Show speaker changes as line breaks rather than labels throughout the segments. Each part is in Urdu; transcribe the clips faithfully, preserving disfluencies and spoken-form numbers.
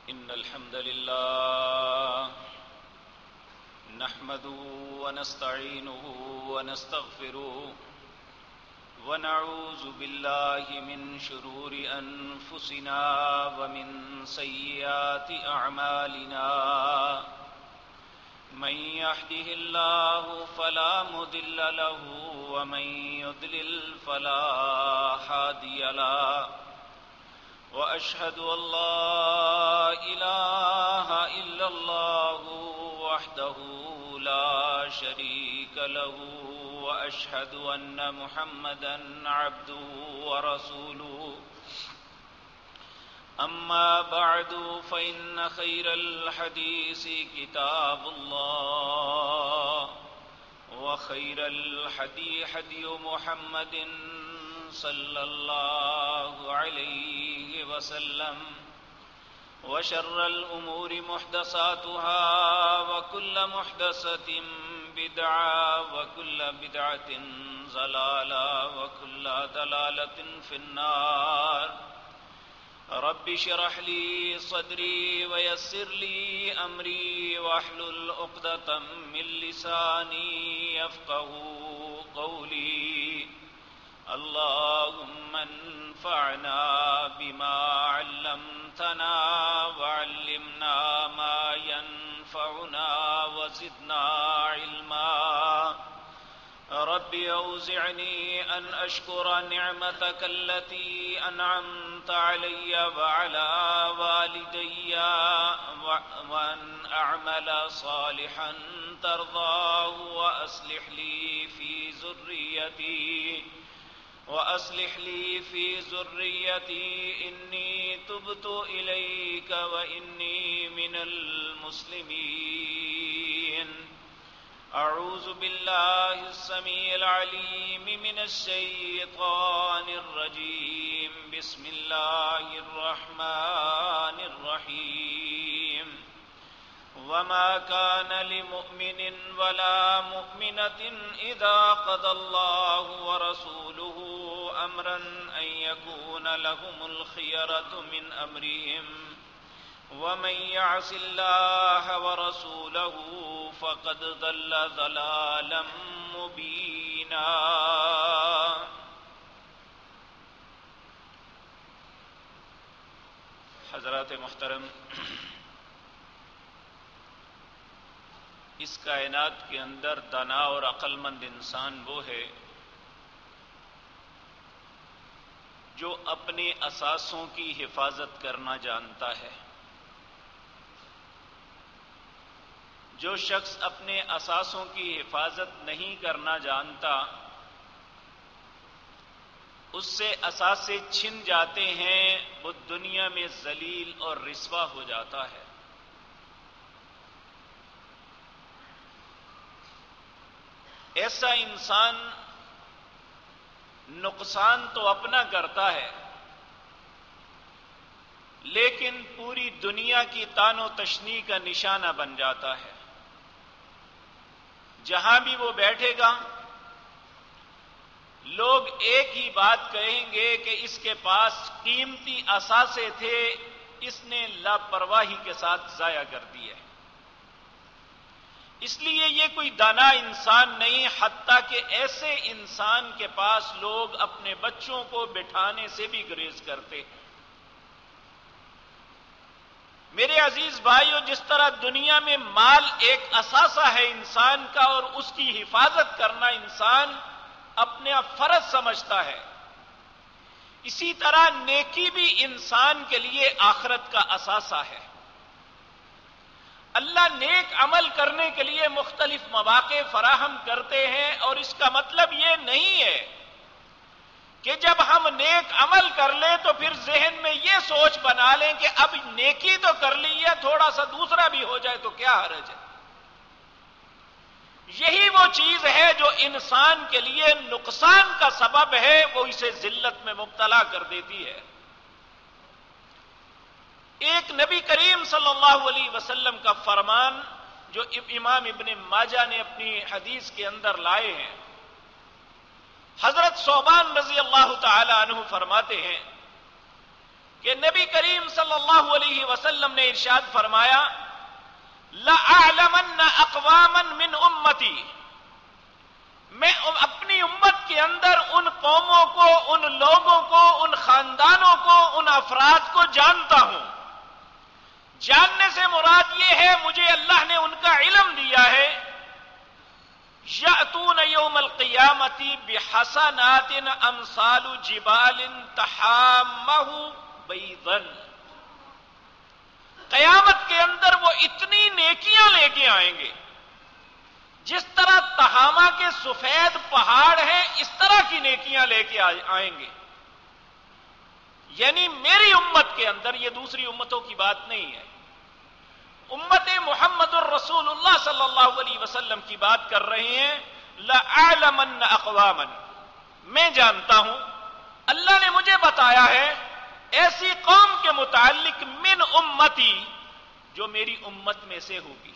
إن الحمد لله نحمده ونستعينه ونستغفره ونعوذ بالله من شرور أنفسنا ومن سيئات أعمالنا من يهده الله فلا مضل له ومن يضلل فلا هادي له وأشهد أن لا إله إلا الله وحده لا شريك له وأشهد أن محمدا عبده ورسوله أما بعد فإن خير الحديث كتاب الله وخير الحدي حدي محمد صلى الله عليه وسلم وشر الأمور محدثاتها وكل محدثة بدعة وكل بدعة ضلالة وكل ضلالة في النار رب اشرح لي صدري ويسر لي أمري واحلل عقدة من لساني يفقهوا قولي اللهم انفعنا بما علمتنا وعلمنا ما ينفعنا وزدنا علما رب أوزعني أن أشكر نعمتك التي أنعمت علي وعلى والدي وأن أعمل صالحا ترضاه وأصلح لي في ذريتي وأصلح لي في ذريتي إني تبت إليك وإني من المسلمين أعوذ بالله السميع العليم من الشيطان الرجيم بسم الله الرحمن الرحيم وما كان لمؤمن ولا مؤمنة إذا قضى الله ورسوله أمرا أن يكون لهم الخيرة من أمرهم ومن يعص الله ورسوله فقد ضل ضلالا مبينا. حضرات محترم، اس کائنات کے اندر دانا اور عقل مند انسان وہ ہے جو اپنے اثاثوں کی حفاظت کرنا جانتا ہے. جو شخص اپنے اثاثوں کی حفاظت نہیں کرنا جانتا اس سے اثاثے چھن جاتے ہیں، وہ دنیا میں ذلیل اور رسوا ہو جاتا ہے. ایسا انسان نقصان تو اپنا کرتا ہے لیکن پوری دنیا کی تان و تشنیع کا نشانہ بن جاتا ہے. جہاں بھی وہ بیٹھے گا لوگ ایک ہی بات کہیں گے کہ اس کے پاس قیمتی اثاثے تھے، اس نے لاپرواہی کے ساتھ ضائع کر دیے. اس لیے یہ کوئی دانا انسان نہیں، حتیٰ کہ ایسے انسان کے پاس لوگ اپنے بچوں کو بٹھانے سے بھی گریز کرتے ہیں. میرے عزیز بھائیو، جس طرح دنیا میں مال ایک اثاثہ ہے انسان کا اور اس کی حفاظت کرنا انسان اپنے فرض سمجھتا ہے، اسی طرح نیکی بھی انسان کے لیے آخرت کا اثاثہ ہے. اللہ نیک عمل کرنے کے لیے مختلف مواقع فراہم کرتے ہیں، اور اس کا مطلب یہ نہیں ہے کہ جب ہم نیک عمل کر لیں تو پھر ذہن میں یہ سوچ بنا لیں کہ اب نیکی تو کر لی ہے، تھوڑا سا دوسرا بھی ہو جائے تو کیا حرج ہے. یہی وہ چیز ہے جو انسان کے لیے نقصان کا سبب ہے، وہ اسے ذلت میں مبتلا کر دیتی ہے. ایک نبی کریم صلی اللہ علیہ وسلم کا فرمان جو امام ابن ماجہ نے اپنی حدیث کے اندر لائے ہیں، حضرت ثوبان رضی اللہ تعالی عنہ فرماتے ہیں کہ نبی کریم صلی اللہ علیہ وسلم نے ارشاد فرمایا لَأَعْلَمَنَّ أَقْوَامًا مِّنْ أُمَّتِي، میں اپنی امت کے اندر ان قوموں کو، ان لوگوں کو، ان خاندانوں کو، ان افراد کو جانتا ہوں۔ جاننے سے مراد یہ ہے مجھے اللہ نے ان کا علم دیا ہے، یأتون یوم القیامت بحسنات امثال جبال تحامہ بیضا، قیامت کے اندر وہ اتنی نیکیاں لے کے آئیں گے جس طرح تہامہ کے سفید پہاڑ ہیں اس طرح کی نیکیاں لے کے آئیں گے۔ یعنی میری امت کے اندر، یہ دوسری امتوں کی بات نہیں ہے، امت محمد الرسول اللہ صلی اللہ علیہ وسلم کی بات کر رہے ہیں۔ لَأَعْلَمَنَّ أَقْوَامًا، میں جانتا ہوں، اللہ نے مجھے بتایا ہے ایسی قوم کے متعلق من امتی جو میری امت میں سے ہوگی،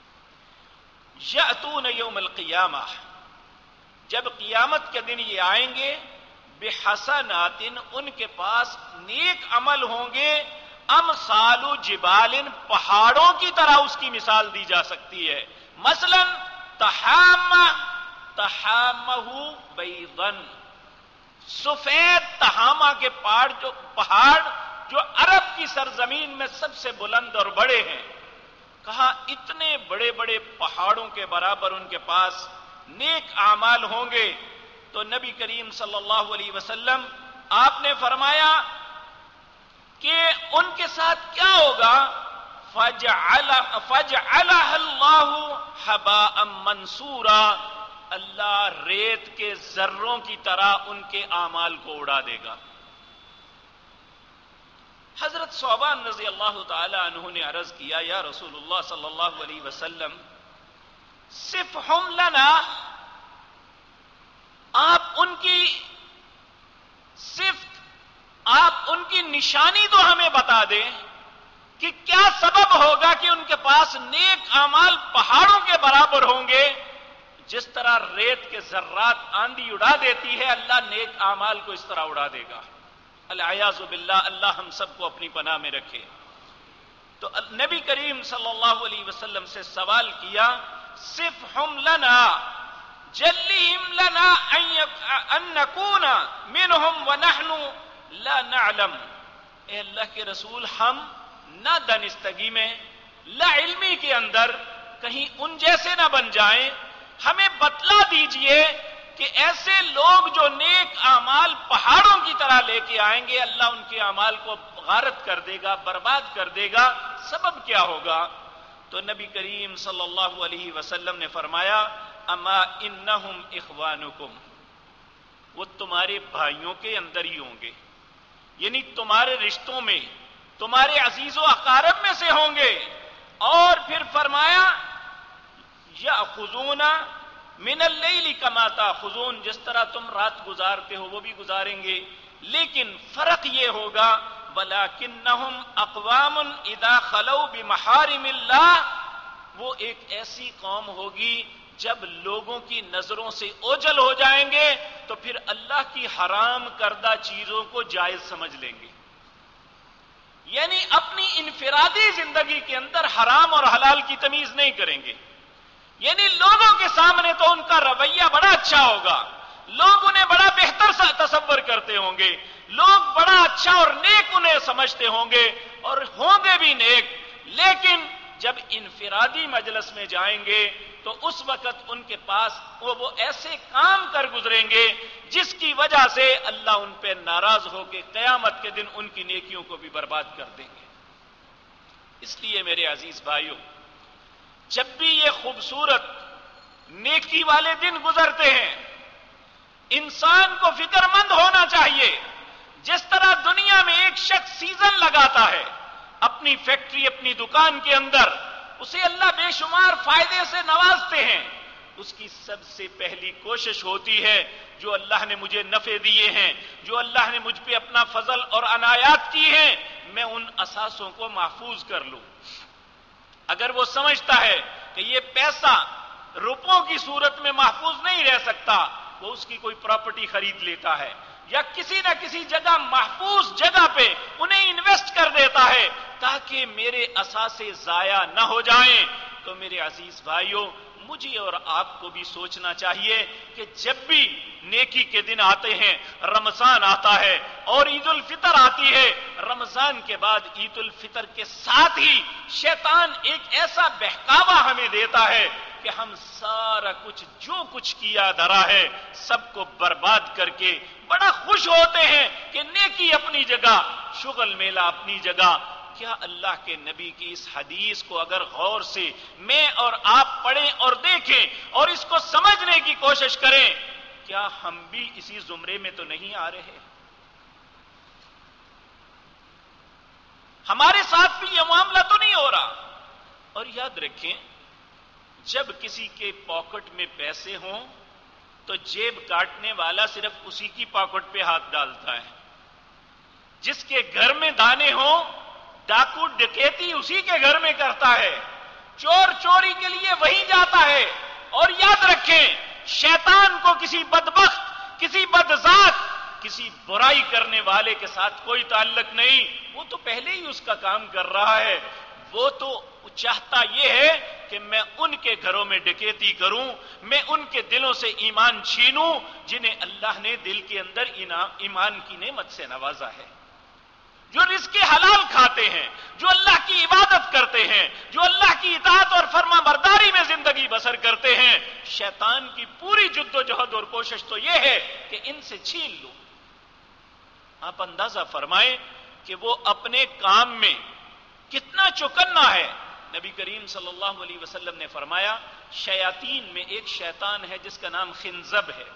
یأتون یوم القیامہ، جب قیامت کے دن یہ آئیں گے، بحسنات، ان کے پاس نیک عمل ہوں گے، امثال جبال، پہاڑوں کی طرح اس کی مثال دی جا سکتی ہے۔ مثلا تحامہ تحامہ بیضا، سفید تہامہ کے پہاڑ جو پہاڑ جو عرب کی سرزمین میں سب سے بلند اور بڑے ہیں، کہا اتنے بڑے بڑے پہاڑوں کے برابر ان کے پاس نیک اعمال ہوں گے۔ تو نبی کریم صلی اللہ علیہ وسلم آپ نے فرمایا کہ ان کے ساتھ کیا ہوگا؟ فَجْعَلَ فَجْعَلَهَا اللَّهُ حَبَاءً مَنْصُورًا، اللہ ریت کے ذروں کی طرح ان کے اعمال کو اڑا دے گا۔ حضرت ثوبان رضی اللہ تعالی عنہ نے عرض کیا، یا رسول اللہ صلی اللہ علیہ وسلم صفہم لنا، آپ ان کی صفت، آپ ان کی نشانی تو ہمیں بتا دیں کہ کیا سبب ہوگا کہ ان کے پاس نیک اعمال پہاڑوں کے برابر ہوں گے، جس طرح ریت کے ذرات آندھی اڑا دیتی ہے، اللہ نیک اعمال کو اس طرح اڑا دے گا۔ العیاذ باللہ، اللہ ہم سب کو اپنی پناہ میں رکھے۔ تو نبی کریم صلی اللہ علیہ وسلم سے سوال کیا، صفہم لنا جلیہم لنا ان نکون منہم ونحن لا نعلم، اے اللہ کے رسول، ہم نہ دانستگی میں، لا علمی کے اندر کہیں ان جیسے نہ بن جائیں، ہمیں بتلا دیجئے کہ ایسے لوگ جو نیک اعمال پہاڑوں کی طرح لے کے آئیں گے، اللہ ان کے اعمال کو غارت کر دے گا، برباد کر دے گا، سبب کیا ہوگا؟ تو نبی کریم صلی اللہ علیہ وسلم نے فرمایا، اما انہم اخوانکم، وہ تمہارے بھائیوں کے اندر ہی ہوں گے، یعنی تمہارے رشتوں میں، تمہارے عزیز و اقارب میں سے ہوں گے۔ اور پھر فرمایا یأخذون من اللیل کما تأخذون، جس طرح تم رات گزارتے ہو وہ بھی گزاریں گے، لیکن فرق یہ ہوگا ولکنہم اقوام اذا خلوا بمحارم اللہ، وہ ایک ایسی قوم ہوگی جب لوگوں کی نظروں سے اوجھل ہو جائیں گے تو پھر اللہ کی حرام کردہ چیزوں کو جائز سمجھ لیں گے، یعنی اپنی انفرادی زندگی کے اندر حرام اور حلال کی تمیز نہیں کریں گے، یعنی لوگوں کے سامنے تو ان کا رویہ بڑا اچھا ہوگا، لوگ انہیں بڑا بہتر سا تصور کرتے ہوں گے، لوگ بڑا اچھا اور نیک انہیں سمجھتے ہوں گے اور ہوں گے بھی نیک، لیکن جب انفرادی مجلس میں جائیں گے تو اس وقت ان کے پاس وہ وہ ایسے کام کر گزریں گے جس کی وجہ سے اللہ ان پہ ناراض ہو کے قیامت کے دن ان کی نیکیوں کو بھی برباد کر دیں گے۔ اس لیے میرے عزیز بھائیوں، جب بھی یہ خوبصورت نیکی والے دن گزرتے ہیں، انسان کو فکر مند ہونا چاہیے۔ جس طرح دنیا میں ایک شخص سیزن لگاتا ہے اپنی فیکٹری، اپنی دکان کے اندر، اسے اللہ بے شمار فائدے سے نوازتے ہیں، اس کی سب سے پہلی کوشش ہوتی ہے جو اللہ نے مجھے نفع دیے ہیں، جو اللہ نے مجھ پہ اپنا فضل اور عنایات کی ہیں، میں ان اثاثوں کو محفوظ کر لوں۔ اگر وہ سمجھتا ہے کہ یہ پیسہ روپوں کی صورت میں محفوظ نہیں رہ سکتا، وہ اس کی کوئی پراپرٹی خرید لیتا ہے، یا کسی نہ کسی جگہ محفوظ جگہ پہ انہیں انویسٹ کر دیتا ہے تاکہ میرے اثاثے ضائع نہ ہو جائیں. تو میرے عزیز بھائیوں، مجھے اور آپ کو بھی سوچنا چاہیے کہ جب بھی نیکی کے دن آتے ہیں، رمضان آتا ہے اور عید الفطر آتی ہے، رمضان کے بعد عید الفطر کے ساتھ ہی شیطان ایک ایسا بہکاوا ہمیں دیتا ہے کہ ہم سارا کچھ جو کچھ کیا دھرا ہے سب کو برباد کر کے بڑا خوش ہوتے ہیں کہ نیکی اپنی جگہ، شغل میلہ اپنی جگہ. کیا اللہ کے نبی کی اس حدیث کو اگر غور سے میں اور آپ پڑھیں اور دیکھیں اور اس کو سمجھنے کی کوشش کریں، کیا ہم بھی اسی زمرے میں تو نہیں آ رہے؟ ہمارے ساتھ بھی یہ معاملہ تو نہیں ہو رہا؟ اور یاد رکھیں، جب کسی کے پاکٹ میں پیسے ہوں تو جیب کاٹنے والا صرف اسی کی پاکٹ پہ ہاتھ ڈالتا ہے. جس کے گھر میں دانے ہوں، ڈاکو ڈکیتی اسی کے گھر میں کرتا ہے، چور چوری کے لیے وہیں جاتا ہے. اور یاد رکھیں، شیطان کو کسی بدبخت، کسی بدذات، کسی برائی کرنے والے کے ساتھ کوئی تعلق نہیں. وہ تو پہلے ہی اس کا کام کر رہا ہے. وہ تو چاہتا یہ ہے کہ میں ان کے گھروں میں ڈکیتی کروں، میں ان کے دلوں سے ایمان چھینوں جنہیں اللہ نے دل کے اندر ایمان کی نعمت سے نوازا ہے، جو رزق حلال کھاتے ہیں، جو اللہ کی عبادت کرتے ہیں، جو اللہ کی اطاعت اور فرما برداری میں زندگی بسر کرتے ہیں. شیطان کی پوری جد و جہد اور کوشش تو یہ ہے کہ ان سے چھین لو. آپ اندازہ فرمائیں کہ وہ اپنے کام میں کتنا چوکنا ہے. نبی کریم صلی اللہ علیہ وسلم نے فرمایا، شیاطین میں ایک شیطان ہے جس کا نام خنزب ہے.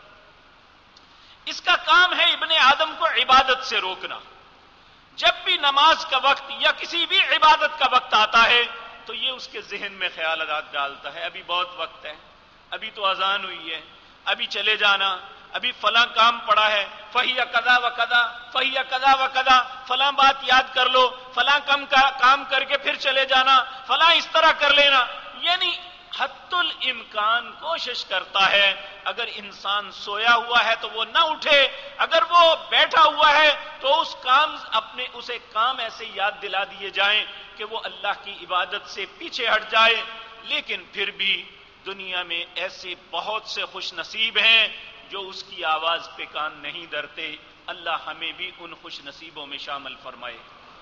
اس کا کام ہے ابن آدم کو عبادت سے روکنا. جب بھی نماز کا وقت یا کسی بھی عبادت کا وقت آتا ہے تو یہ اس کے ذہن میں خیالات ڈالتا ہے، ابھی بہت وقت ہے، ابھی تو اذان ہوئی ہے، ابھی چلے جانا، ابھی فلاں کام پڑا ہے، فہی کذا و کذا، فہی کذا و کذا، فلاں بات یاد کر لو، فلاں کم کا کام کر کے پھر چلے جانا، فلاں اس طرح کر لینا. یعنی حتی الامکان کوشش کرتا ہے اگر انسان سویا ہوا ہے تو وہ نہ اٹھے، اگر وہ بیٹھا ہوا ہے تو اس کام اپنے اسے کام ایسے یاد دلا دیے جائیں کہ وہ اللہ کی عبادت سے پیچھے ہٹ جائے. لیکن پھر بھی دنیا میں ایسے بہت سے خوش نصیب ہیں جو اس کی آواز پہ کان نہیں دھرتے. اللہ ہمیں بھی ان خوش نصیبوں میں شامل فرمائے.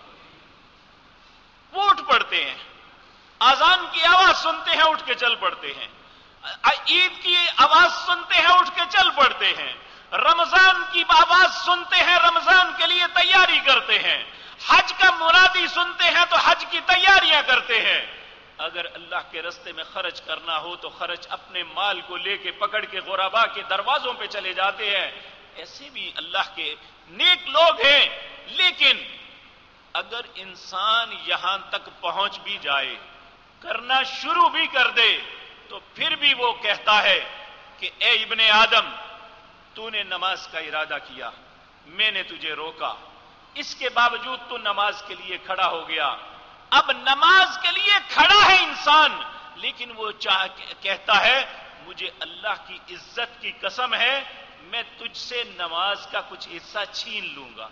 وہ اٹھ پڑتے ہیں، اذان کی آواز سنتے ہیں اٹھ کے چل پڑتے ہیں، عید کی آواز سنتے ہیں اٹھ کے چل پڑتے ہیں، رمضان کی آواز سنتے ہیں رمضان کے لیے تیاری کرتے ہیں، حج کا منادی سنتے ہیں تو حج کی تیاریاں کرتے ہیں. اگر اللہ کے راستے میں خرچ کرنا ہو تو خرچ اپنے مال کو لے کے پکڑ کے غربا کے دروازوں پہ چلے جاتے ہیں. ایسے بھی اللہ کے نیک لوگ ہیں. لیکن اگر انسان یہاں تک پہنچ بھی جائے، کرنا شروع بھی کر دے، تو پھر بھی وہ کہتا ہے کہ اے ابن آدم، تو نے نماز کا ارادہ کیا، میں نے تجھے روکا، اس کے باوجود تو نماز کے لیے کھڑا ہو گیا. اب نماز کے لیے کھڑا ہے انسان، لیکن وہ چاہ کہتا ہے مجھے اللہ کی عزت کی قسم ہے میں تجھ سے نماز کا کچھ حصہ چھین لوں گا.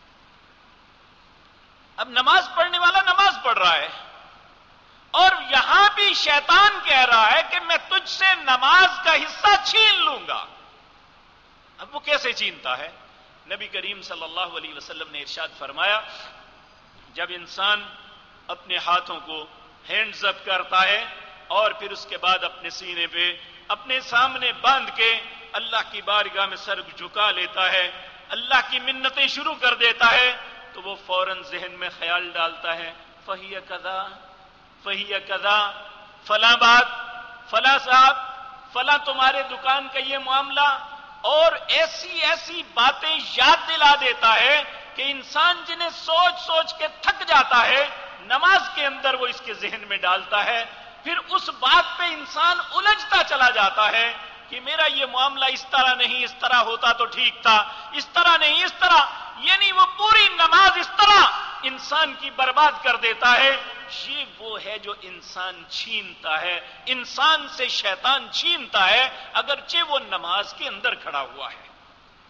اب نماز پڑھنے والا نماز پڑھ رہا ہے اور یہاں بھی شیطان کہہ رہا ہے کہ میں تجھ سے نماز کا حصہ چھین لوں گا. اب وہ کیسے چھینتا ہے؟ نبی کریم صلی اللہ علیہ وسلم نے ارشاد فرمایا، جب انسان اپنے ہاتھوں کو ہینڈز اپ کرتا ہے اور پھر اس کے بعد اپنے سینے پہ اپنے سامنے باندھ کے اللہ کی بارگاہ میں سر جھکا لیتا ہے، اللہ کی منتیں شروع کر دیتا ہے، تو وہ فوراً ذہن میں خیال ڈالتا ہے فہی کذا فہی کذا، فلاں بات، فلاں صاحب، فلاں تمہارے دکان کا یہ معاملہ، اور ایسی ایسی باتیں یاد دلا دیتا ہے کہ انسان جنہیں سوچ سوچ کے تھک جاتا ہے نماز کے اندر وہ اس کے ذہن میں ڈالتا ہے. پھر اس بات پہ انسان الجھتا چلا جاتا ہے کہ میرا یہ معاملہ اس طرح نہیں، اس طرح ہوتا تو ٹھیک تھا، اس طرح نہیں، اس طرح. یعنی وہ پوری نماز اس طرح انسان کی برباد کر دیتا ہے. یہ وہ ہے جو انسان چھینتا ہے، انسان سے شیطان چھینتا ہے اگرچہ وہ نماز کے اندر کھڑا ہوا ہے.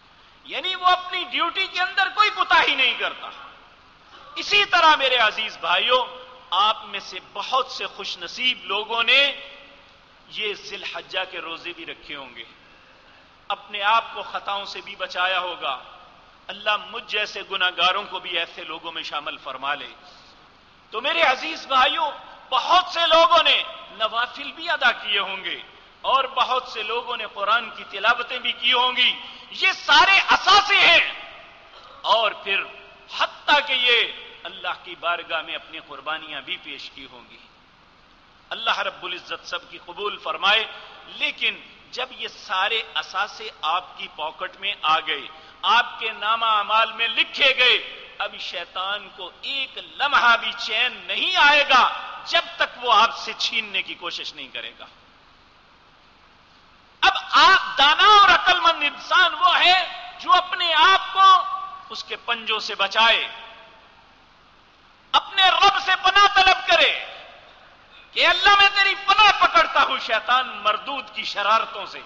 یعنی وہ اپنی ڈیوٹی کے اندر کوئی کوتاہی نہیں کرتا. اسی طرح میرے عزیز بھائیوں، آپ میں سے بہت سے خوش نصیب لوگوں نے یہ ذی الحجہ کے روزے بھی رکھے ہوں گے، اپنے آپ کو خطاؤں سے بھی بچایا ہوگا. اللہ مجھ جیسے گناہگاروں کو بھی ایسے لوگوں میں شامل فرما لے. تو میرے عزیز بھائیوں، بہت سے لوگوں نے نوافل بھی ادا کیے ہوں گے اور بہت سے لوگوں نے قرآن کی تلاوتیں بھی کی ہوں گی. یہ سارے اثاثے ہیں. اور پھر حتیٰ کہ یہ اللہ کی بارگاہ میں اپنی قربانیاں بھی پیش کی ہوں گی. اللہ رب العزت سب کی قبول فرمائے. لیکن جب یہ سارے اثاثے آپ کی پاکٹ میں آ گئے، آپ کے نامہ اعمال میں لکھے گئے، اب شیطان کو ایک لمحہ بھی چین نہیں آئے گا جب تک وہ آپ سے چھیننے کی کوشش نہیں کرے گا. اب آپ دانا اور عقل مند انسان وہ ہے جو اپنے آپ کو اس کے پنجوں سے بچائے، اپنے رب سے پناہ طلب کرے کہ اللہ میں تیری پناہ پکڑتا ہوں شیطان مردود کی شرارتوں سے.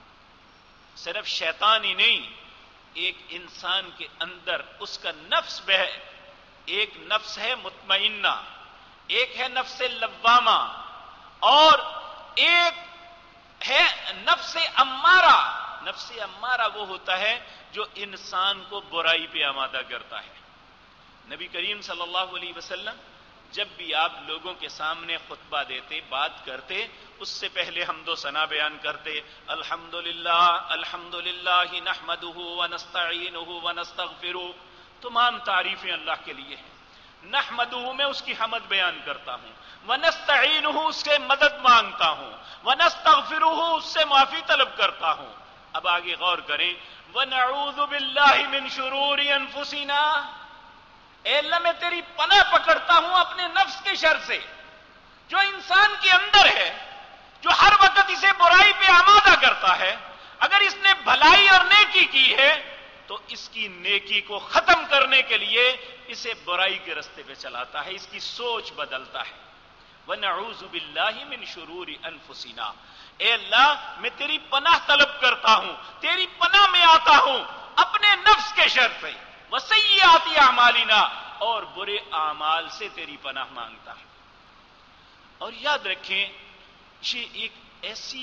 صرف شیطان ہی نہیں، ایک انسان کے اندر اس کا نفس بہ ایک نفس ہے مطمئنہ، ایک ہے نفس لوامہ، اور ایک ہے نفس امارہ. نفس امارہ وہ ہوتا ہے جو انسان کو برائی پہ آمادہ کرتا ہے. نبی کریم صلی اللہ علیہ وسلم جب بھی آپ لوگوں کے سامنے خطبہ دیتے، بات کرتے، اس سے پہلے حمد و ثنا بیان کرتے. الحمدللہ الحمدللہ نحمدہ ونستعینہ ونستغفرہ. تمام تعریفیں اللہ کے لیے ہیں. نحمدہ میں اس کی حمد بیان کرتا ہوں، ونستعینہ اس سے مدد مانگتا ہوں، ونستغفرہ اس سے معافی طلب کرتا ہوں. اب آگے غور کریں. ونعوذ باللہ من شرور انفسنا. اے اللہ میں تیری پناہ پکڑتا ہوں اپنے نفس کے شر سے جو انسان کے اندر ہے، جو ہر وقت اسے برائی پہ آمادہ کرتا ہے. اگر اس نے بھلائی اور نیکی کی ہے تو اس کی نیکی کو ختم کرنے کے لیے اسے برائی کے رستے پہ چلاتا ہے، اس کی سوچ بدلتا ہے. وَنَعُوذُ بِاللَّهِ مِن شُرُورِ أَنفُسِنَا. اے اللہ میں تیری پناہ طلب کرتا ہوں، تیری پناہ میں آتا ہوں اپنے نفس کے شر سے، وَسَيِّئَاتِ أَعْمَالِنَا اور برے اعمال سے تیری پناہ مانگتا ہوں. اور یاد رکھیں یہ ایک ایسی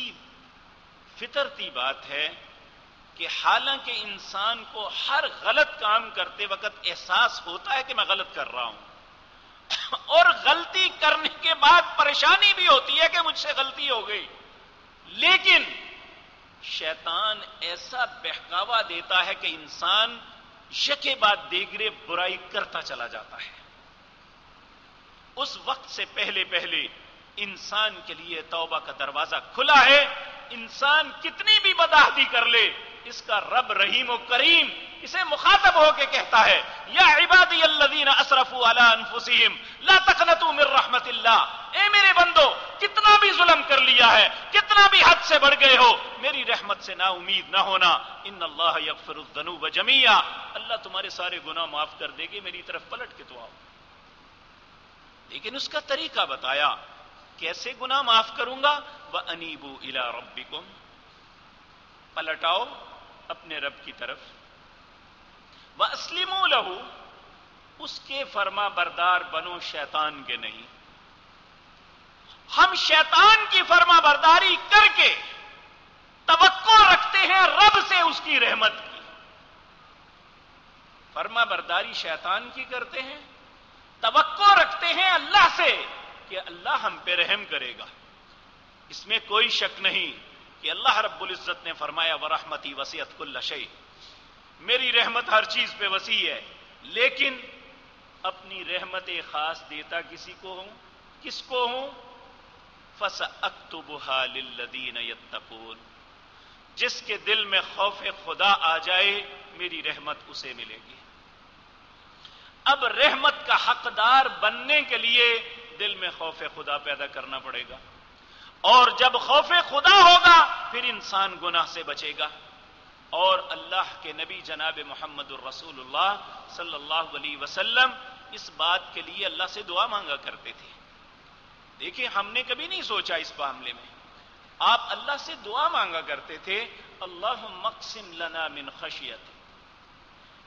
فطرتی بات ہے کہ حالانکہ انسان کو ہر غلط کام کرتے وقت احساس ہوتا ہے کہ میں غلط کر رہا ہوں، اور غلطی کرنے کے بعد پریشانی بھی ہوتی ہے کہ مجھ سے غلطی ہو گئی، لیکن شیطان ایسا بہکاوا دیتا ہے کہ انسان یکے بعد دیگرے برائی کرتا چلا جاتا ہے. اس وقت سے پہلے پہلے انسان کے لیے توبہ کا دروازہ کھلا ہے. انسان کتنی بھی بدعہدی کر لے، اس کا رب رحیم و کریم اسے مخاطب ہو کے کہتا ہے، یا عبادی الذین اسرفوا علی انفسہم لا تقنطوا من رحمت اللہ. اے میرے بندو، کتنا بھی ظلم کر لیا ہے، کتنا بھی حد سے بڑھ گئے ہو، میری رحمت سے نا امید نہ ہونا. ان اللہ یغفر الذنوب جميعا. اللہ تمہارے سارے گناہ معاف کر دے گی، میری طرف پلٹ کے تو آؤ. لیکن اس کا طریقہ بتایا، کیسے گناہ معاف کروں گا؟ وَأَنِيبُوا إِلَىٰ رَبِّكُمْ. پلٹاؤ اپنے رب کی طرف. وَأَسْلِمُوا لَهُ. اس کے فرما بردار بنو، شیطان کے نہیں. ہم شیطان کی فرما برداری کر کے توقع رکھتے ہیں رب سے اس کی رحمت کی. فرما برداری شیطان کی کرتے ہیں، توقع رکھتے ہیں اللہ سے کہ اللہ ہم پہ رحم کرے گا. اس میں کوئی شک نہیں کہ اللہ رب العزت نے فرمایا وَرَحْمَتِي وَسِعَتْ كُلَّ شَيْءٍ. میری رحمت ہر چیز پہ وسیع ہے، لیکن اپنی رحمت خاص دیتا کسی کو ہوں. کس کو ہوں؟ فَسَأَكْتُبُهَا لِلَّذِينَ يَتَّقُونَ. جس کے دل میں خوف خدا آ جائے میری رحمت اسے ملے گی. اب رحمت کا حقدار بننے کے لیے دل میں خوف خدا پیدا کرنا پڑے گا، اور جب خوف خدا ہوگا پھر انسان گناہ سے بچے گا. اور اللہ کے نبی جناب محمد الرسول اللہ صلی اللہ علیہ وسلم اس بات کے لیے اللہ سے دعا مانگا کرتے تھے. دیکھیں ہم نے کبھی نہیں سوچا اس معاملے میں. آپ اللہ سے دعا مانگا کرتے تھے، اللہم اقسم لنا من خشیت.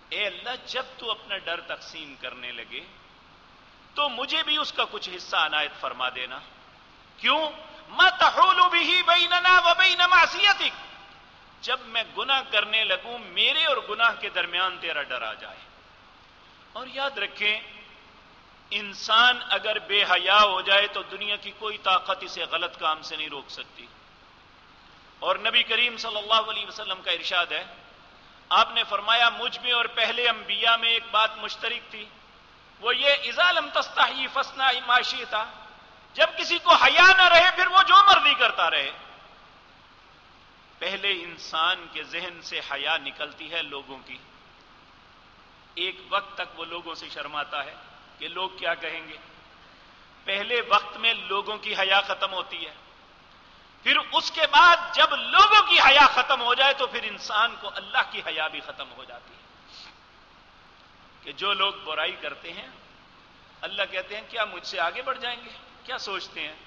اے اللہ جب تو اپنا ڈر تقسیم کرنے لگے تو مجھے بھی اس کا کچھ حصہ عنایت فرما دینا. کیوں؟ ما تحول به بیننا وبین معصیتک، جب میں گناہ کرنے لگوں میرے اور گناہ کے درمیان تیرا ڈر آ جائے. اور یاد رکھیں انسان اگر بے حیا ہو جائے تو دنیا کی کوئی طاقت اسے غلط کام سے نہیں روک سکتی. اور نبی کریم صلی اللہ علیہ وسلم کا ارشاد ہے، آپ نے فرمایا مجھ میں اور پہلے انبیاء میں ایک بات مشترک تھی، وہ یہ اذا لم تستحی فاصنع ما شئت، جب کسی کو حیا نہ رہے پھر وہ جو مرضی کرتا رہے. پہلے انسان کے ذہن سے حیا نکلتی ہے لوگوں کی، ایک وقت تک وہ لوگوں سے شرماتا ہے کہ لوگ کیا کہیں گے. پہلے وقت میں لوگوں کی حیا ختم ہوتی ہے، پھر اس کے بعد جب لوگوں کی حیا ختم ہو جائے تو پھر انسان کو اللہ کی حیا بھی ختم ہو جاتی ہے. کہ جو لوگ برائی کرتے ہیں اللہ کہتے ہیں کیا مجھ سے آگے بڑھ جائیں گے؟ کیا سوچتے ہیں؟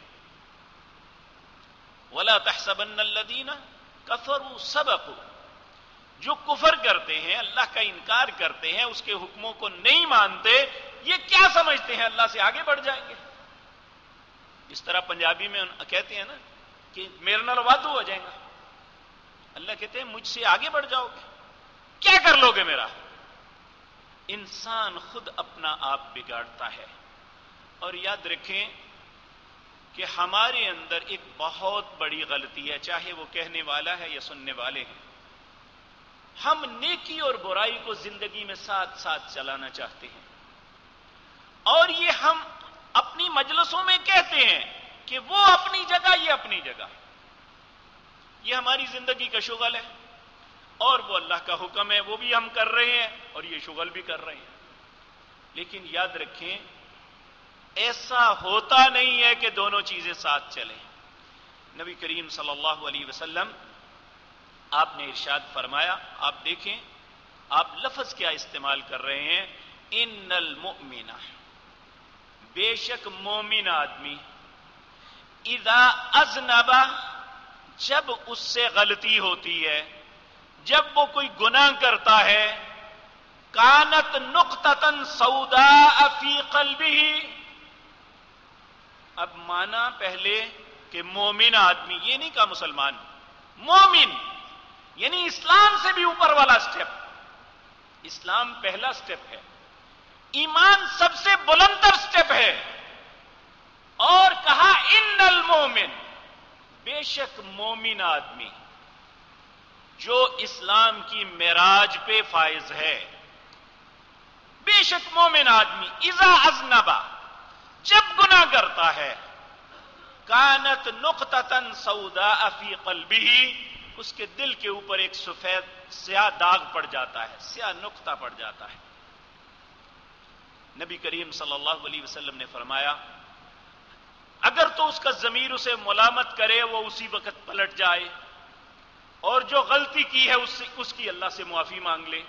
وَلَا تَحْسَبَنَّ الَّذِينَ كَفَرُوا سَبَقُوا، جو کفر کرتے ہیں، اللہ کا انکار کرتے ہیں، اس کے حکموں کو نہیں مانتے، یہ کیا سمجھتے ہیں اللہ سے آگے بڑھ جائیں گے؟ اس طرح پنجابی میں کہتے ہیں نا کہ میرے نال وادو ہو جائے گا. اللہ کہتے ہیں مجھ سے آگے بڑھ جاؤ گے، کیا کر لو گے میرا؟ انسان خود اپنا آپ بگاڑتا ہے. اور یاد رکھیں کہ ہمارے اندر ایک بہت بڑی غلطی ہے، چاہے وہ کہنے والا ہے یا سننے والے ہیں. ہم نیکی اور برائی کو زندگی میں ساتھ ساتھ چلانا چاہتے ہیں، اور یہ ہم اپنی مجلسوں میں کہتے ہیں کہ وہ اپنی جگہ یہ اپنی جگہ، یہ ہماری زندگی کا شغل ہے اور وہ اللہ کا حکم ہے، وہ بھی ہم کر رہے ہیں اور یہ شغل بھی کر رہے ہیں. لیکن یاد رکھیں ایسا ہوتا نہیں ہے کہ دونوں چیزیں ساتھ چلیں. نبی کریم صلی اللہ علیہ وسلم آپ نے ارشاد فرمایا، آپ دیکھیں آپ لفظ کیا استعمال کر رہے ہیں، ان المؤمن، بے شک مومن آدمی، اذا اذنب، جب اس سے غلطی ہوتی ہے، جب وہ کوئی گناہ کرتا ہے، کانت نقطۃ سوداء فی قلبہ. اب مانا پہلے کہ مومن آدمی، یہ نہیں کہا مسلمان، مومن یعنی اسلام سے بھی اوپر والا سٹیپ. اسلام پہلا سٹیپ ہے، ایمان سب سے بلندر سٹیپ ہے. اور کہا ان المومن، بے شک مومن آدمی جو اسلام کی معراج پہ فائز ہے، بے شک مومن آدمی اذا اذنب، جب گناہ کرتا ہے، کانت نقطۃ سوداء فی قلبہ، اس کے دل کے اوپر ایک سفید سیاہ داغ پڑ جاتا ہے، سیاہ نقطہ پڑ جاتا ہے. نبی کریم صلی اللہ علیہ وسلم نے فرمایا اگر تو اس کا ضمیر اسے ملامت کرے وہ اسی وقت پلٹ جائے، اور جو غلطی کی ہے اس سے اس کی اللہ سے معافی مانگ لے.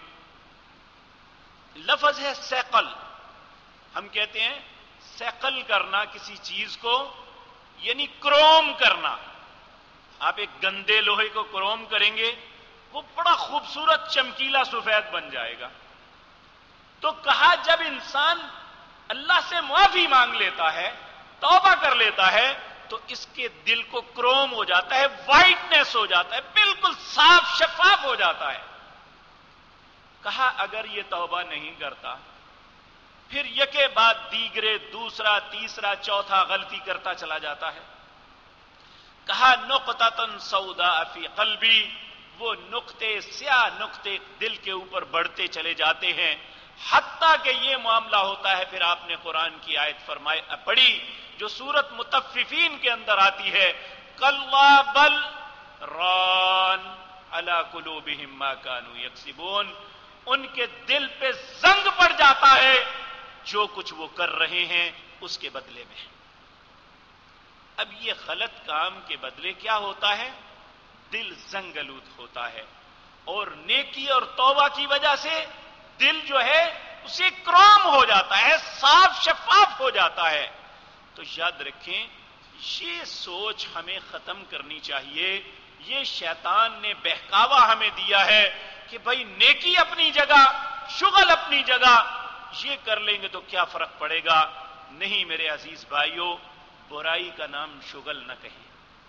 لفظ ہے سیقل، ہم کہتے ہیں سیقل کرنا کسی چیز کو، یعنی کروم کرنا. آپ ایک گندے لوہے کو کروم کریں گے وہ بڑا خوبصورت چمکیلا سفید بن جائے گا. تو کہا جب انسان اللہ سے معافی مانگ لیتا ہے، توبہ کر لیتا ہے، تو اس کے دل کو کروم ہو جاتا ہے، وائٹنس ہو جاتا ہے، بالکل صاف شفاف ہو جاتا ہے. کہا اگر یہ توبہ نہیں کرتا، پھر یکے بعد دیگرے دوسرا تیسرا چوتھا غلطی کرتا چلا جاتا ہے. کہا نقطۃ سوداء فی قلبی، وہ نقطے سیاہ نقطے دل کے اوپر بڑھتے چلے جاتے ہیں، حتیٰ کہ یہ معاملہ ہوتا ہے. پھر آپ نے قرآن کی آیت فرمائی پڑھی جو سورت مطففین کے اندر آتی ہے، کلا بل ران علی قلوبہم ما کانوا یکسبون، ان کے دل پہ زنگ پڑ جاتا ہے جو کچھ وہ کر رہے ہیں اس کے بدلے میں. اب یہ غلط کام کے بدلے کیا ہوتا ہے؟ دل زنگلود ہوتا ہے، اور نیکی اور توبہ کی وجہ سے دل جو ہے اسے کروم ہو جاتا ہے، صاف شفاف ہو جاتا ہے. تو یاد رکھیں یہ سوچ ہمیں ختم کرنی چاہیے. یہ شیطان نے بہکاوا ہمیں دیا ہے کہ بھائی نیکی اپنی جگہ، شغل اپنی جگہ، یہ کر لیں گے تو کیا فرق پڑے گا؟ نہیں میرے عزیز بھائیوں، برائی کا نام شغل نہ کہیں۔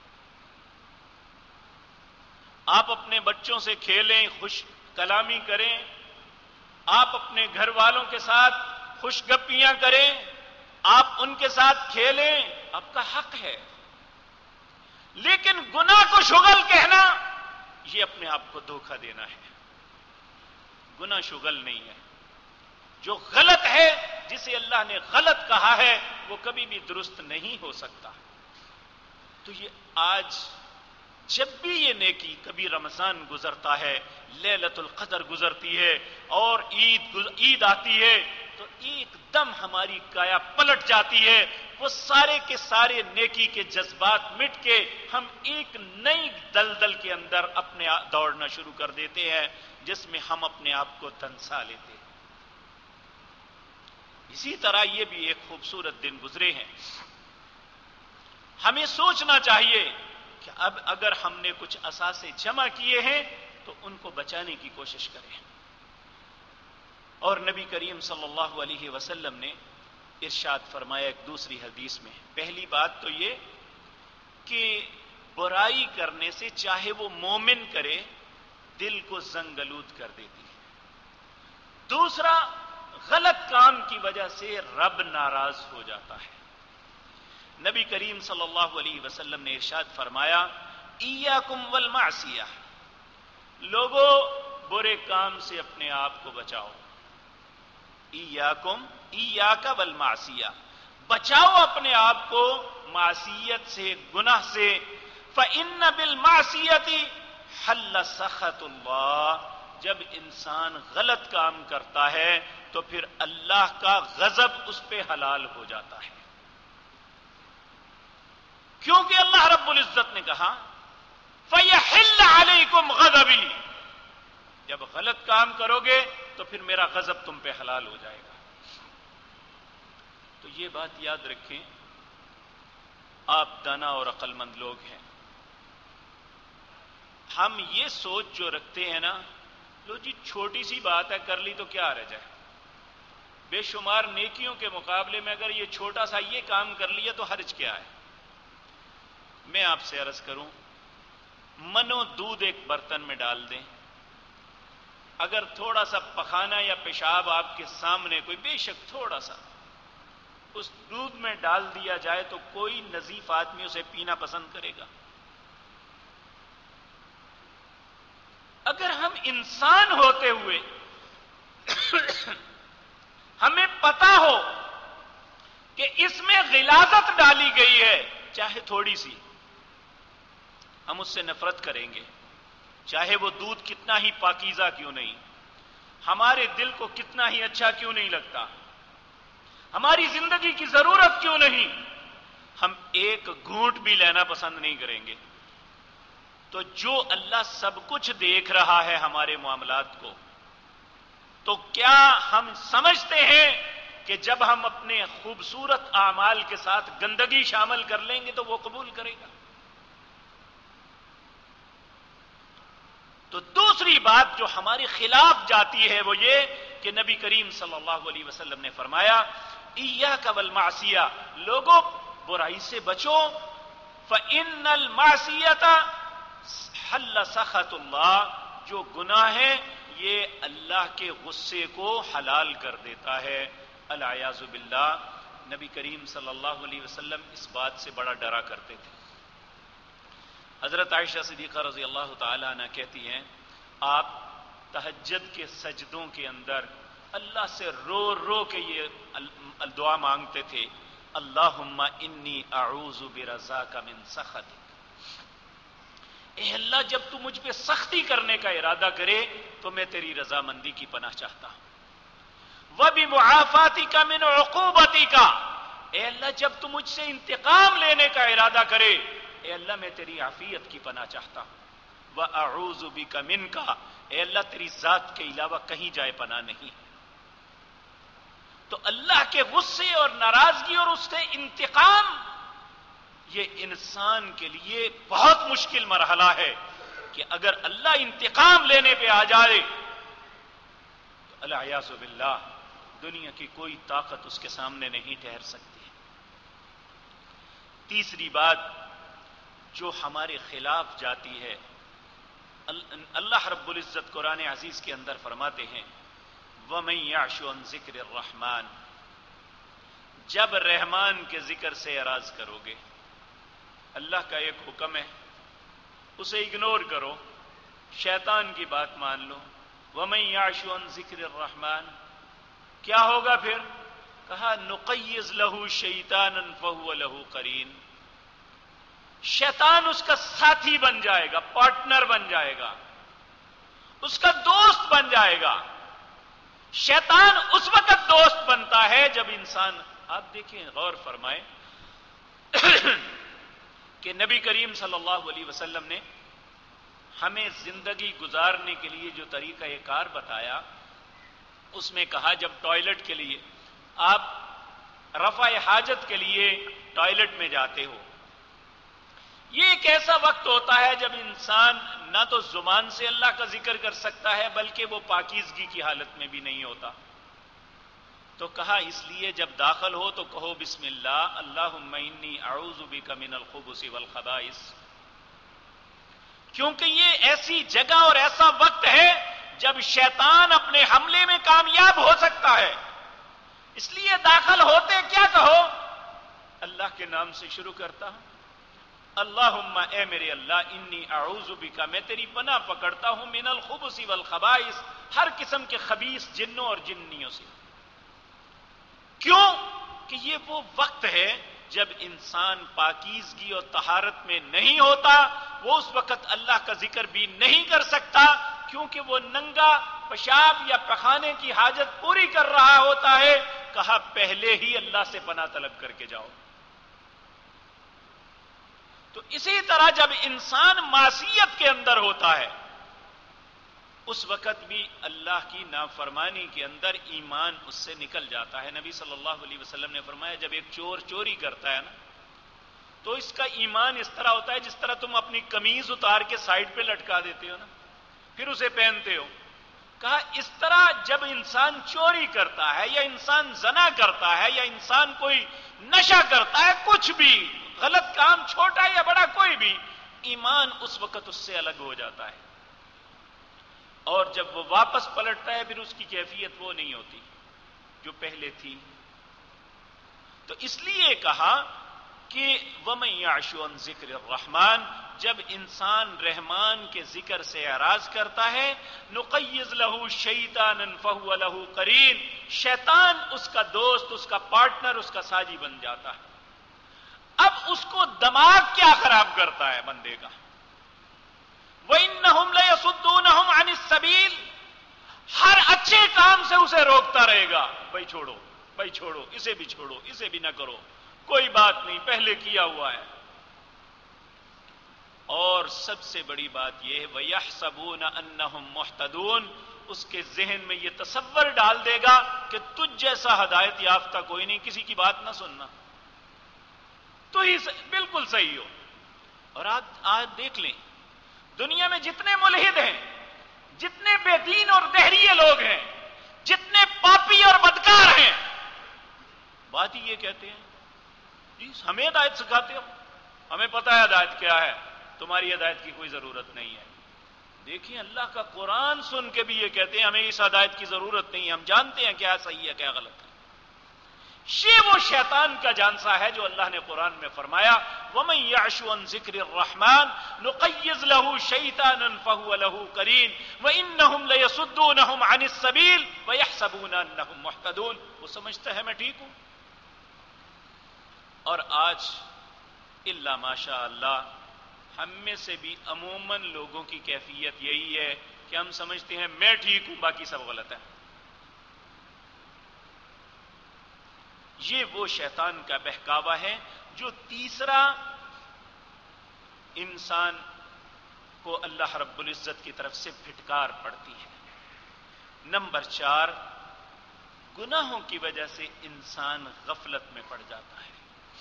آپ اپنے بچوں سے کھیلیں، خوش کلامی کریں، آپ اپنے گھر والوں کے ساتھ خوش گپیاں کریں، آپ ان کے ساتھ کھیلیں، آپ کا حق ہے، لیکن گناہ کو شغل کہنا یہ اپنے آپ کو دھوکہ دینا ہے۔ گناہ شغل نہیں ہے، جو غلط ہے، جسے اللہ نے غلط کہا ہے، وہ کبھی بھی درست نہیں ہو سکتا۔ تو یہ آج جب بھی یہ نیکی، کبھی رمضان گزرتا ہے، لیلۃ القدر گزرتی ہے، اور عید عید آتی ہے، تو ایک دم ہماری کایا پلٹ جاتی ہے، وہ سارے کے سارے نیکی کے جذبات مٹ کے ہم ایک نئی دلدل کے اندر اپنے دوڑنا شروع کر دیتے ہیں، جس میں ہم اپنے آپ کو دنسا لیتے ہیں۔ اسی طرح یہ بھی ایک خوبصورت دن گزرے ہیں۔ ہمیں سوچنا چاہیے کہ اب اگر ہم نے کچھ اثاثے جمع کیے ہیں تو ان کو بچانے کی کوشش کریں۔ اور نبی کریم صلی اللہ علیہ وسلم نے ارشاد فرمایا ایک دوسری حدیث میں، پہلی بات تو یہ کہ برائی کرنے سے چاہے وہ مومن کرے، دل کو زنگلود کر دیتی ہے۔ دوسرا، غلط کام کی وجہ سے رب ناراض ہو جاتا ہے۔ نبی کریم صلی اللہ علیہ وسلم نے ارشاد فرمایا، ایاکم والمعصیہ، لوگوں برے کام سے اپنے آپ کو بچاؤ۔ ایاکم ایاک والمعصیہ، بچاؤ اپنے آپ کو معصیت سے، گناہ سے۔ فإن بالمعصیۃ حل سخط اللہ، جب انسان غلط کام کرتا ہے تو پھر اللہ کا غضب اس پہ حلال ہو جاتا ہے، کیونکہ اللہ رب العزت نے کہا فَيَحِلَّ عَلَيْكُمْ غَضَبِي، جب غلط کام کرو گے تو پھر میرا غضب تم پہ حلال ہو جائے گا۔ تو یہ بات یاد رکھیں، آپ دانا اور عقل مند لوگ ہیں، ہم یہ سوچ جو رکھتے ہیں نا، لو جی چھوٹی سی بات ہے، کر لی تو کیا حرج ہے، بے شمار نیکیوں کے مقابلے میں اگر یہ چھوٹا سا یہ کام کر لیا تو حرج کیا ہے۔ میں آپ سے عرض کروں، منو دودھ ایک برتن میں ڈال دیں، اگر تھوڑا سا پخانہ یا پیشاب آپ کے سامنے کوئی بے شک تھوڑا سا اس دودھ میں ڈال دیا جائے تو کوئی نظیف آدمی اسے پینا پسند کرے گا؟ اگر ہم انسان ہوتے ہوئے ہمیں پتا ہو کہ اس میں غلاظت ڈالی گئی ہے، چاہے تھوڑی سی، ہم اس سے نفرت کریں گے، چاہے وہ دودھ کتنا ہی پاکیزہ کیوں نہیں، ہمارے دل کو کتنا ہی اچھا کیوں نہیں لگتا، ہماری زندگی کی ضرورت کیوں نہیں، ہم ایک گھونٹ بھی لینا پسند نہیں کریں گے۔ تو جو اللہ سب کچھ دیکھ رہا ہے ہمارے معاملات کو، تو کیا ہم سمجھتے ہیں کہ جب ہم اپنے خوبصورت اعمال کے ساتھ گندگی شامل کر لیں گے تو وہ قبول کرے گا؟ تو دوسری بات جو ہمارے خلاف جاتی ہے وہ یہ کہ نبی کریم صلی اللہ علیہ وسلم نے فرمایا، ایاک والمعصیہ، لوگوں برائی سے بچو، فإن المعصیۃ حل سخط اللہ، جو گناہ ہے یہ اللہ کے غصے کو حلال کر دیتا ہے، العیاذ باللہ۔ نبی کریم صلی اللہ علیہ وسلم اس بات سے بڑا ڈرا کرتے تھے۔ حضرت عائشہ صدیقہ رضی اللہ تعالی عنہ کہتی ہیں، آپ تہجد کے سجدوں کے اندر اللہ سے رو رو کے یہ دعا مانگتے تھے، اللہم انی اعوذ برضاک من سخطک، اے اللہ جب تو مجھ پہ سختی کرنے کا ارادہ کرے تو میں تیری رضامندی کی پناہ چاہتا ہوں، وبمعافاتک من عقوبتک، اے اللہ جب تو مجھ سے انتقام لینے کا ارادہ کرے، اے اللہ میں تیری عافیت کی پناہ چاہتا ہوں، وَأَعُوذُ بِكَ مِنْكَ، اے اللہ تیری ذات کے علاوہ کہیں جائے پناہ نہیں۔ تو اللہ کے غصے اور ناراضگی اور اس سے انتقام، یہ انسان کے لیے بہت مشکل مرحلہ ہے کہ اگر اللہ انتقام لینے پہ آ جائے تو الیاذ باللہ، دنیا کی کوئی طاقت اس کے سامنے نہیں ٹھہر سکتی۔ تیسری بات جو ہمارے خلاف جاتی ہے، اللہ رب العزت قرآن عزیز کے اندر فرماتے ہیں وَمَن يَعْشُ عَن ذِكْرِ الرَّحْمَٰنِ، جب رحمان کے ذکر سے اعراض کرو گے، اللہ کا ایک حکم ہے اسے اگنور کرو، شیطان کی بات مان لو، وَمَن يَعْشُ عَن ذِكْرِ الرَّحْمَٰنِ، کیا ہوگا پھر؟ کہا نُقَيِّضْ لَهُ شَيْطَانًا فَهُوَ لَهُ قَرِينٌ، شیطان اس کا ساتھی بن جائے گا، پارٹنر بن جائے گا، اس کا دوست بن جائے گا۔ شیطان اس وقت دوست بنتا ہے جب انسان، آپ دیکھیں غور فرمائیں کہ نبی کریم صلی اللہ علیہ وسلم نے ہمیں زندگی گزارنے کے لیے جو طریقہ کار بتایا، اس میں کہا جب ٹوائلٹ کے لیے آپ رفع حاجت کے لیے ٹوائلٹ میں جاتے ہو، یہ ایک ایسا وقت ہوتا ہے جب انسان نہ تو زبان سے اللہ کا ذکر کر سکتا ہے بلکہ وہ پاکیزگی کی حالت میں بھی نہیں ہوتا، تو کہا اس لیے جب داخل ہو تو کہو بسم اللہ، اللہم انی اعوذ بک من الخبث والخبائث، کیونکہ یہ ایسی جگہ اور ایسا وقت ہے جب شیطان اپنے حملے میں کامیاب ہو سکتا ہے، اس لیے داخل ہوتے کیا کہو؟ اللہ کے نام سے شروع کرتا ہوں، اللہم اے میرے اللہ، انی اعوذ بک، میں تیری پناہ پکڑتا ہوں، من الخبث والخبائث، ہر قسم کے خبیث جنوں اور جنیوں سے۔ کیوں؟ کہ یہ وہ وقت ہے جب انسان پاکیزگی اور طہارت میں نہیں ہوتا، وہ اس وقت اللہ کا ذکر بھی نہیں کر سکتا، کیونکہ وہ ننگا پیشاب یا پخانے کی حاجت پوری کر رہا ہوتا ہے۔ کہا پہلے ہی اللہ سے پناہ طلب کر کے جاؤ۔ تو اسی طرح جب انسان معصیت کے اندر ہوتا ہے، اس وقت بھی اللہ کی نافرمانی کے اندر ایمان اس سے نکل جاتا ہے۔ نبی صلی اللہ علیہ وسلم نے فرمایا جب ایک چور چوری کرتا ہے نا، تو اس کا ایمان اس طرح ہوتا ہے جس طرح تم اپنی قمیض اتار کے سائڈ پہ لٹکا دیتے ہو نا، پھر اسے پہنتے ہو۔ کہا اس طرح جب انسان چوری کرتا ہے یا انسان زنا کرتا ہے یا انسان کوئی نشہ کرتا ہے، کچھ بھی غلط کام، چھوٹا یا بڑا کوئی بھی، ایمان اس وقت اس سے الگ ہو جاتا ہے، اور جب وہ واپس پلٹتا ہے پھر اس کی کیفیت وہ نہیں ہوتی جو پہلے تھی۔ تو اس لیے کہا کہ وَمَن يَعْشُ عَن ذِكْرِ الرَّحْمَٰنِ، جب انسان رحمان کے ذکر سے اعراض کرتا ہے، نُقَيِّضْ لَهُ شَيْطَانًا فَهُوَ لَهُ قَرِينٌ، شیطان اس کا دوست، اس کا پارٹنر، اس کا ساجی بن جاتا ہے۔ اب اس کو دماغ کیا خراب کرتا ہے بندے کا؟ وَإِنَّهُمْ لَيَصُدُّونَهُمْ عَنِ السَّبِيلِ، ہر اچھے کام سے اسے روکتا رہے گا، بھائی چھوڑو، بھائی چھوڑو، اسے بھی چھوڑو، اسے بھی نہ کرو، کوئی بات نہیں، پہلے کیا ہوا ہے۔ اور سب سے بڑی بات یہ ہے وَيَحْسَبُونَ أَنَّهُمْ مُحْتَدُونَ، اس کے ذہن میں یہ تصور ڈال دے گا کہ تجھ جیسا ہدایت یافتہ کوئی نہیں، کسی کی بات نہ سننا، تو ہی بالکل صحیح ہو۔ اور آج آج دیکھ لیں دنیا میں جتنے ملحد ہیں، جتنے بے دین اور دہریے لوگ ہیں، جتنے پاپی اور بدکار ہیں، بات ہی یہ کہتے ہیں جی ہمیں ہدایت سکھاتے ہو، ہمیں پتہ ہے ہدایت کیا ہے، تمہاری ہدایت کی کوئی ضرورت نہیں ہے۔ دیکھیں اللہ کا قرآن سن کے بھی یہ کہتے ہیں ہمیں اس ہدایت کی ضرورت نہیں ہے، ہم جانتے ہیں کیا صحیح ہے کیا غلط ہے۔ یہ وہ شیطان کا جانسا ہے جو اللہ نے قرآن میں فرمایا وَمَن يَعْشُ عَن ذِكْرِ الرَّحْمَٰنِ نُقَيِّضْ لَهُ شَيْطَانًا فَهُوَ لَهُ قَرِينٌ وَإِنَّهُمْ لَيَصُدُّونَهُمْ عَنِ السَّبِيلِ وَيَحْسَبُونَ أَنَّهُمْ مُهْتَدُونَ، وہ سمجھتا ہے میں ٹھیک ہوں۔ اور آج الا ماشاء اللہ ہم میں سے بھی عموماً لوگوں کی کیفیت یہی ہے کہ ہم سمجھتے ہیں میں ٹھیک ہوں باقی سب غلط ہے۔ یہ وہ شیطان کا بہکاوا ہے جو تیسرا انسان کو اللہ رب العزت کی طرف سے پھٹکار پڑتی ہے۔ نمبر چار، گناہوں کی وجہ سے انسان غفلت میں پڑ جاتا ہے۔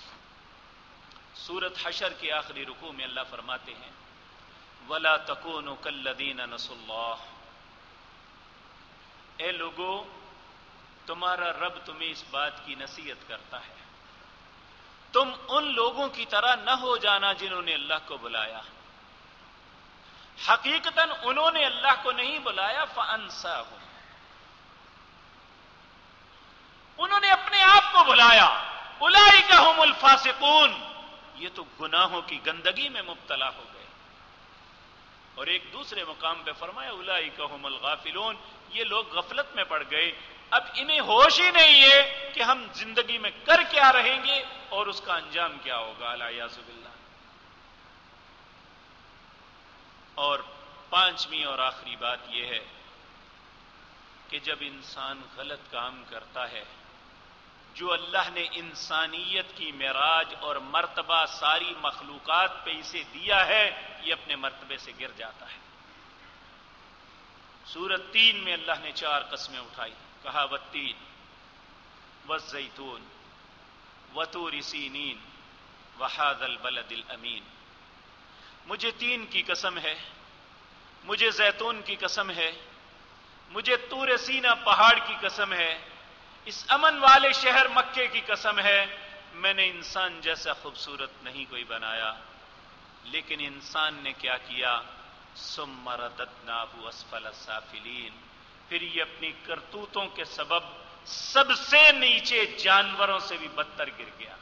سورۃ حشر کے آخری رکوع میں اللہ فرماتے ہیں وَلَا تَكُونُوا كَالَّذِينَ نَسُوا اللَّهَ، اے لوگو، تمہارا رب تمہیں اس بات کی نصیحت کرتا ہے، تم ان لوگوں کی طرح نہ ہو جانا جنہوں نے اللہ کو بلایا۔ حقیقتاً انہوں نے اللہ کو نہیں بلایا، فَأَنسَاهُمْ، انہوں نے اپنے آپ کو بلایا۔ اولئک هم الفاسقون، یہ تو گناہوں کی گندگی میں مبتلا ہو گئے۔ اور ایک دوسرے مقام پہ فرمایا اولئک هم الغافلون، یہ لوگ غفلت میں پڑ گئے، اب انہیں ہوش ہی نہیں ہے کہ ہم زندگی میں کر کیا رہیں گے اور اس کا انجام کیا ہوگا، الیاذ باللہ۔ اور پانچویں اور آخری بات یہ ہے کہ جب انسان غلط کام کرتا ہے، جو اللہ نے انسانیت کی معراج اور مرتبہ ساری مخلوقات پہ اسے دیا ہے، یہ اپنے مرتبے سے گر جاتا ہے۔ سورۃ تین میں اللہ نے چار قسمیں اٹھائی، کہا والتین والزیتون وطور سینین وہذا البلد الامین۔ مجھے تین کی قسم ہے، مجھے زیتون کی قسم ہے، مجھے طور سینا پہاڑ کی قسم ہے، اس امن والے شہر مکے کی قسم ہے، میں نے انسان جیسا خوبصورت نہیں کوئی بنایا، لیکن انسان نے کیا کیا، ثم رددناہ اسفل السافلین، پھر یہ اپنی کرتوتوں کے سبب سب سے نیچے جانوروں سے بھی بدتر گر گیا۔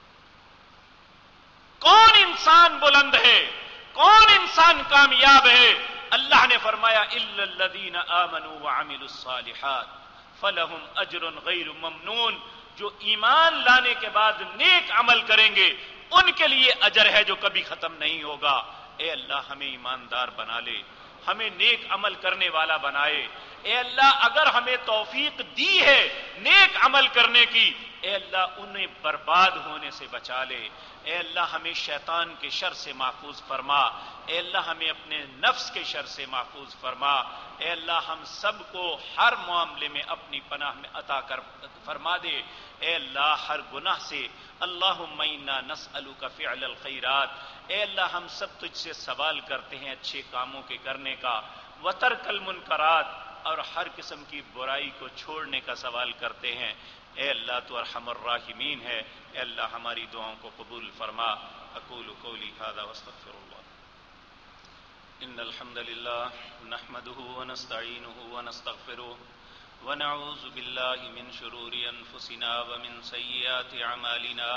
کون انسان بلند ہے، کون انسان کامیاب ہے؟ اللہ نے فرمایا الا الذین آمنوا وعملوا الصالحات فلہم اجر غیر ممنون، جو ایمان لانے کے بعد نیک عمل کریں گے ان کے لیے اجر ہے جو کبھی ختم نہیں ہوگا۔ اے اللہ ہمیں ایماندار بنا لے، ہمیں نیک عمل کرنے والا بنائے۔ اے اللہ اگر ہمیں توفیق دی ہے نیک عمل کرنے کی، اے اللہ انہیں برباد ہونے سے بچا لے۔ اے اللہ ہمیں شیطان کے شر سے محفوظ فرما، اے اللہ ہمیں اپنے نفس کے شر سے محفوظ فرما۔ اے اللہ ہم سب کو ہر معاملے میں اپنی پناہ میں عطا کر فرما دے۔ اے اللہ ہر گناہ سے اللہم انا نسألک فعل الخیرات، اے اللہ ہم سب تجھ سے سوال کرتے ہیں اچھے کاموں کے کرنے کا، وترک المنکرات، اور ہر قسم کی برائی کو چھوڑنے کا سوال کرتے ہیں۔ اے اللہ تو ارحم الراحمین ہے، اے اللہ ہماری دعاؤں کو قبول فرما۔ اقول قولی ھذا واستغفر اللہ۔ ان الحمد للہ نحمده ونستعینه ونستغفره ونعوذ باللہ من شرور انفسنا ومن سیئات اعمالنا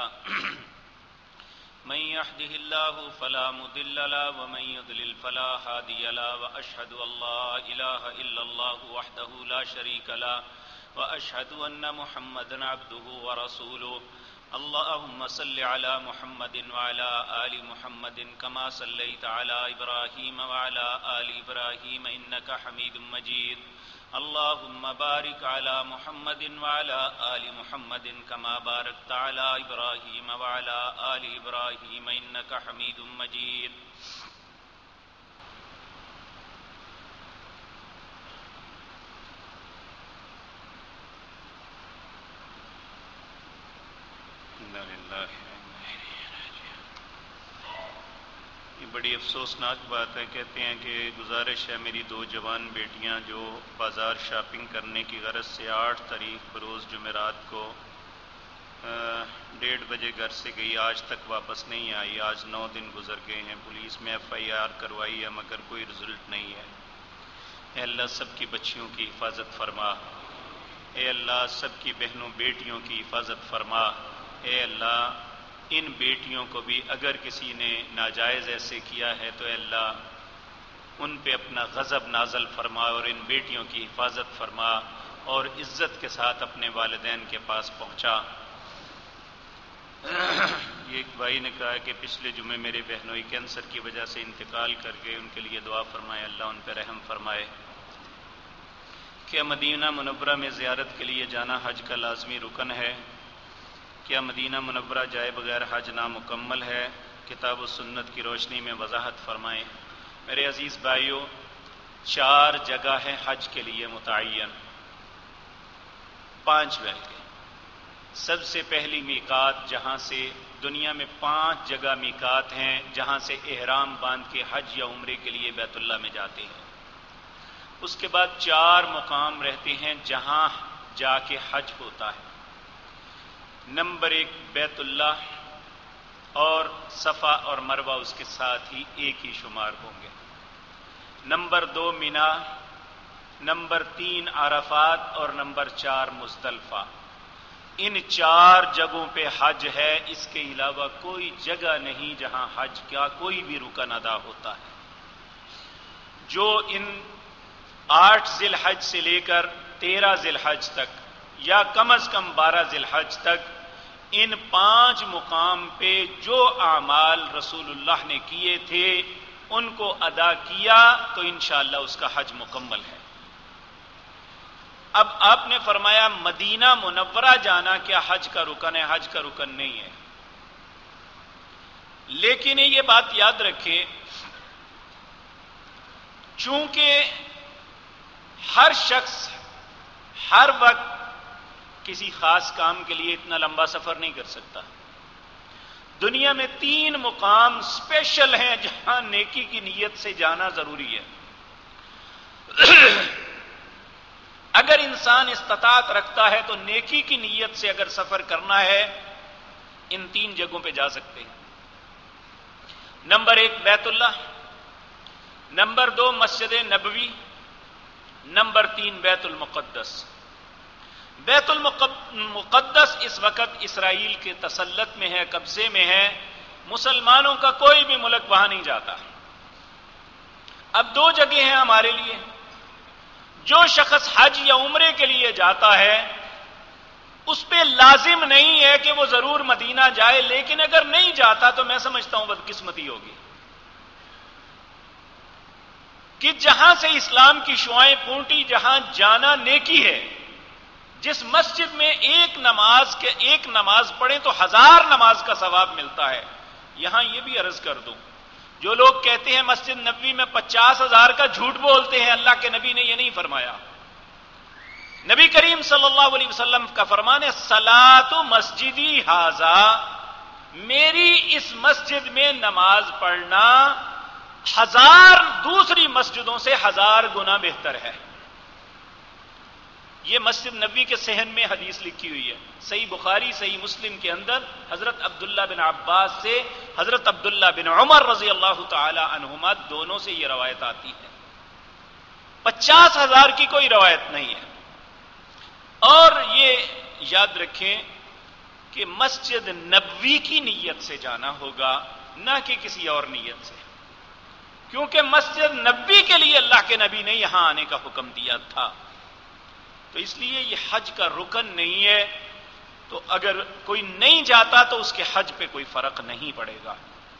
من يهده الله فلا مضل له ومن يضلل فلا هادي له واشهد ان لا اله الا الله وحده لا شريك له واشهد ان محمدا عبده ورسوله اللهم صل على محمد وعلى آل محمد كما صليت على ابراهيم وعلى آل ابراهيم انك حميد مجيد اللهم بارك على محمد وعلى آل محمد كما باركت على إبراهيم وعلى آل إبراهيم إنك حميد مجيد إنا لله یہ بڑی افسوسناک بات ہے، کہتے ہیں کہ گزارش ہے میری دو جوان بیٹیاں جو بازار شاپنگ کرنے کی غرض سے آٹھ تاریخ بروز جمعرات کو ڈیڑھ بجے گھر سے گئی، آج تک واپس نہیں آئی۔ آج نو دن گزر گئے ہیں، پولیس میں ایف آئی آر کروائی ہے مگر کوئی رزلٹ نہیں ہے۔ اے اللہ سب کی بچیوں کی حفاظت فرما، اے اللہ سب کی بہنوں بیٹیوں کی حفاظت فرما۔ اے اللہ ان بیٹیوں کو بھی اگر کسی نے ناجائز ایسے کیا ہے تو اے اللہ ان پہ اپنا غضب نازل فرما اور ان بیٹیوں کی حفاظت فرما اور عزت کے ساتھ اپنے والدین کے پاس پہنچا۔ یہ ایک بھائی نے کہا کہ پچھلے جمعے میرے بہنوئی کینسر کی وجہ سے انتقال کر گئے، ان کے لیے دعا فرمائے، اللہ ان پہ رحم فرمائے۔ کیا مدینہ منورہ میں زیارت کے لیے جانا حج کا لازمی رکن ہے؟ کیا مدینہ منورہ جائے بغیر حج نامکمل ہے؟ کتاب و سنت کی روشنی میں وضاحت فرمائیں۔ میرے عزیز بھائیوں، چار جگہ ہیں حج کے لیے متعین، پانچ بلکہ۔ سب سے پہلی میقات جہاں سے دنیا میں پانچ جگہ میقات ہیں جہاں سے احرام باندھ کے حج یا عمرے کے لیے بیت اللہ میں جاتے ہیں، اس کے بعد چار مقام رہتے ہیں جہاں جا کے حج ہوتا ہے. نمبر ایک بیت اللہ، اور صفا اور مروہ اس کے ساتھ ہی ایک ہی شمار ہوں گے. نمبر دو مینا، نمبر تین عرفات، اور نمبر چار مزدلفہ. ان چار جگہوں پہ حج ہے. اس کے علاوہ کوئی جگہ نہیں جہاں حج کا کوئی بھی رکن ادا ہوتا ہے. جو ان آٹھ ذی الحج سے لے کر تیرہ ذی الحج تک، یا کم از کم بارہ ذی الحج تک، ان پانچ مقام پہ جو اعمال رسول اللہ نے کیے تھے ان کو ادا کیا تو انشاءاللہ اس کا حج مکمل ہے. اب آپ نے فرمایا مدینہ منورہ جانا کیا حج کا رکن ہے؟ حج کا رکن نہیں ہے. لیکن یہ بات یاد رکھیں، چونکہ ہر شخص ہر وقت کسی خاص کام کے لیے اتنا لمبا سفر نہیں کر سکتا. دنیا میں تین مقام اسپیشل ہیں جہاں نیکی کی نیت سے جانا ضروری ہے. اگر انسان استطاعت رکھتا ہے تو نیکی کی نیت سے اگر سفر کرنا ہے ان تین جگہوں پہ جا سکتے ہیں. نمبر ایک بیت اللہ، نمبر دو مسجد نبوی، نمبر تین بیت المقدس. بیت المقدس اس وقت اسرائیل کے تسلط میں ہے، قبضے میں ہے. مسلمانوں کا کوئی بھی ملک وہاں نہیں جاتا. اب دو جگہ ہیں ہمارے لیے. جو شخص حج یا عمرے کے لیے جاتا ہے اس پہ لازم نہیں ہے کہ وہ ضرور مدینہ جائے، لیکن اگر نہیں جاتا تو میں سمجھتا ہوں بدقسمتی ہوگی کہ جہاں سے اسلام کی شعائیں پھوٹی، جہاں جانا نیکی ہے. جس مسجد میں ایک نماز کے ایک نماز پڑھیں تو ہزار نماز کا ثواب ملتا ہے. یہاں یہ بھی عرض کر دوں، جو لوگ کہتے ہیں مسجد نبوی میں پچاس ہزار کا جھوٹ بولتے ہیں، اللہ کے نبی نے یہ نہیں فرمایا. نبی کریم صلی اللہ علیہ وسلم کا فرمان ہے صلاۃ مسجدی ھذا، میری اس مسجد میں نماز پڑھنا ہزار دوسری مسجدوں سے ہزار گنا بہتر ہے. یہ مسجد نبوی کے صحن میں حدیث لکھی ہوئی ہے. صحیح بخاری صحیح مسلم کے اندر حضرت عبداللہ بن عباس سے حضرت عبداللہ بن عمر رضی اللہ تعالی عنہما دونوں سے یہ روایت آتی ہے. پچاس ہزار کی کوئی روایت نہیں ہے. اور یہ یاد رکھیں کہ مسجد نبوی کی نیت سے جانا ہوگا، نہ کہ کسی اور نیت سے، کیونکہ مسجد نبوی کے لیے اللہ کے نبی نے یہاں آنے کا حکم دیا تھا. تو اس لیے یہ حج کا رکن نہیں ہے. تو اگر کوئی نہیں جاتا تو اس کے حج پہ کوئی فرق نہیں پڑے گا.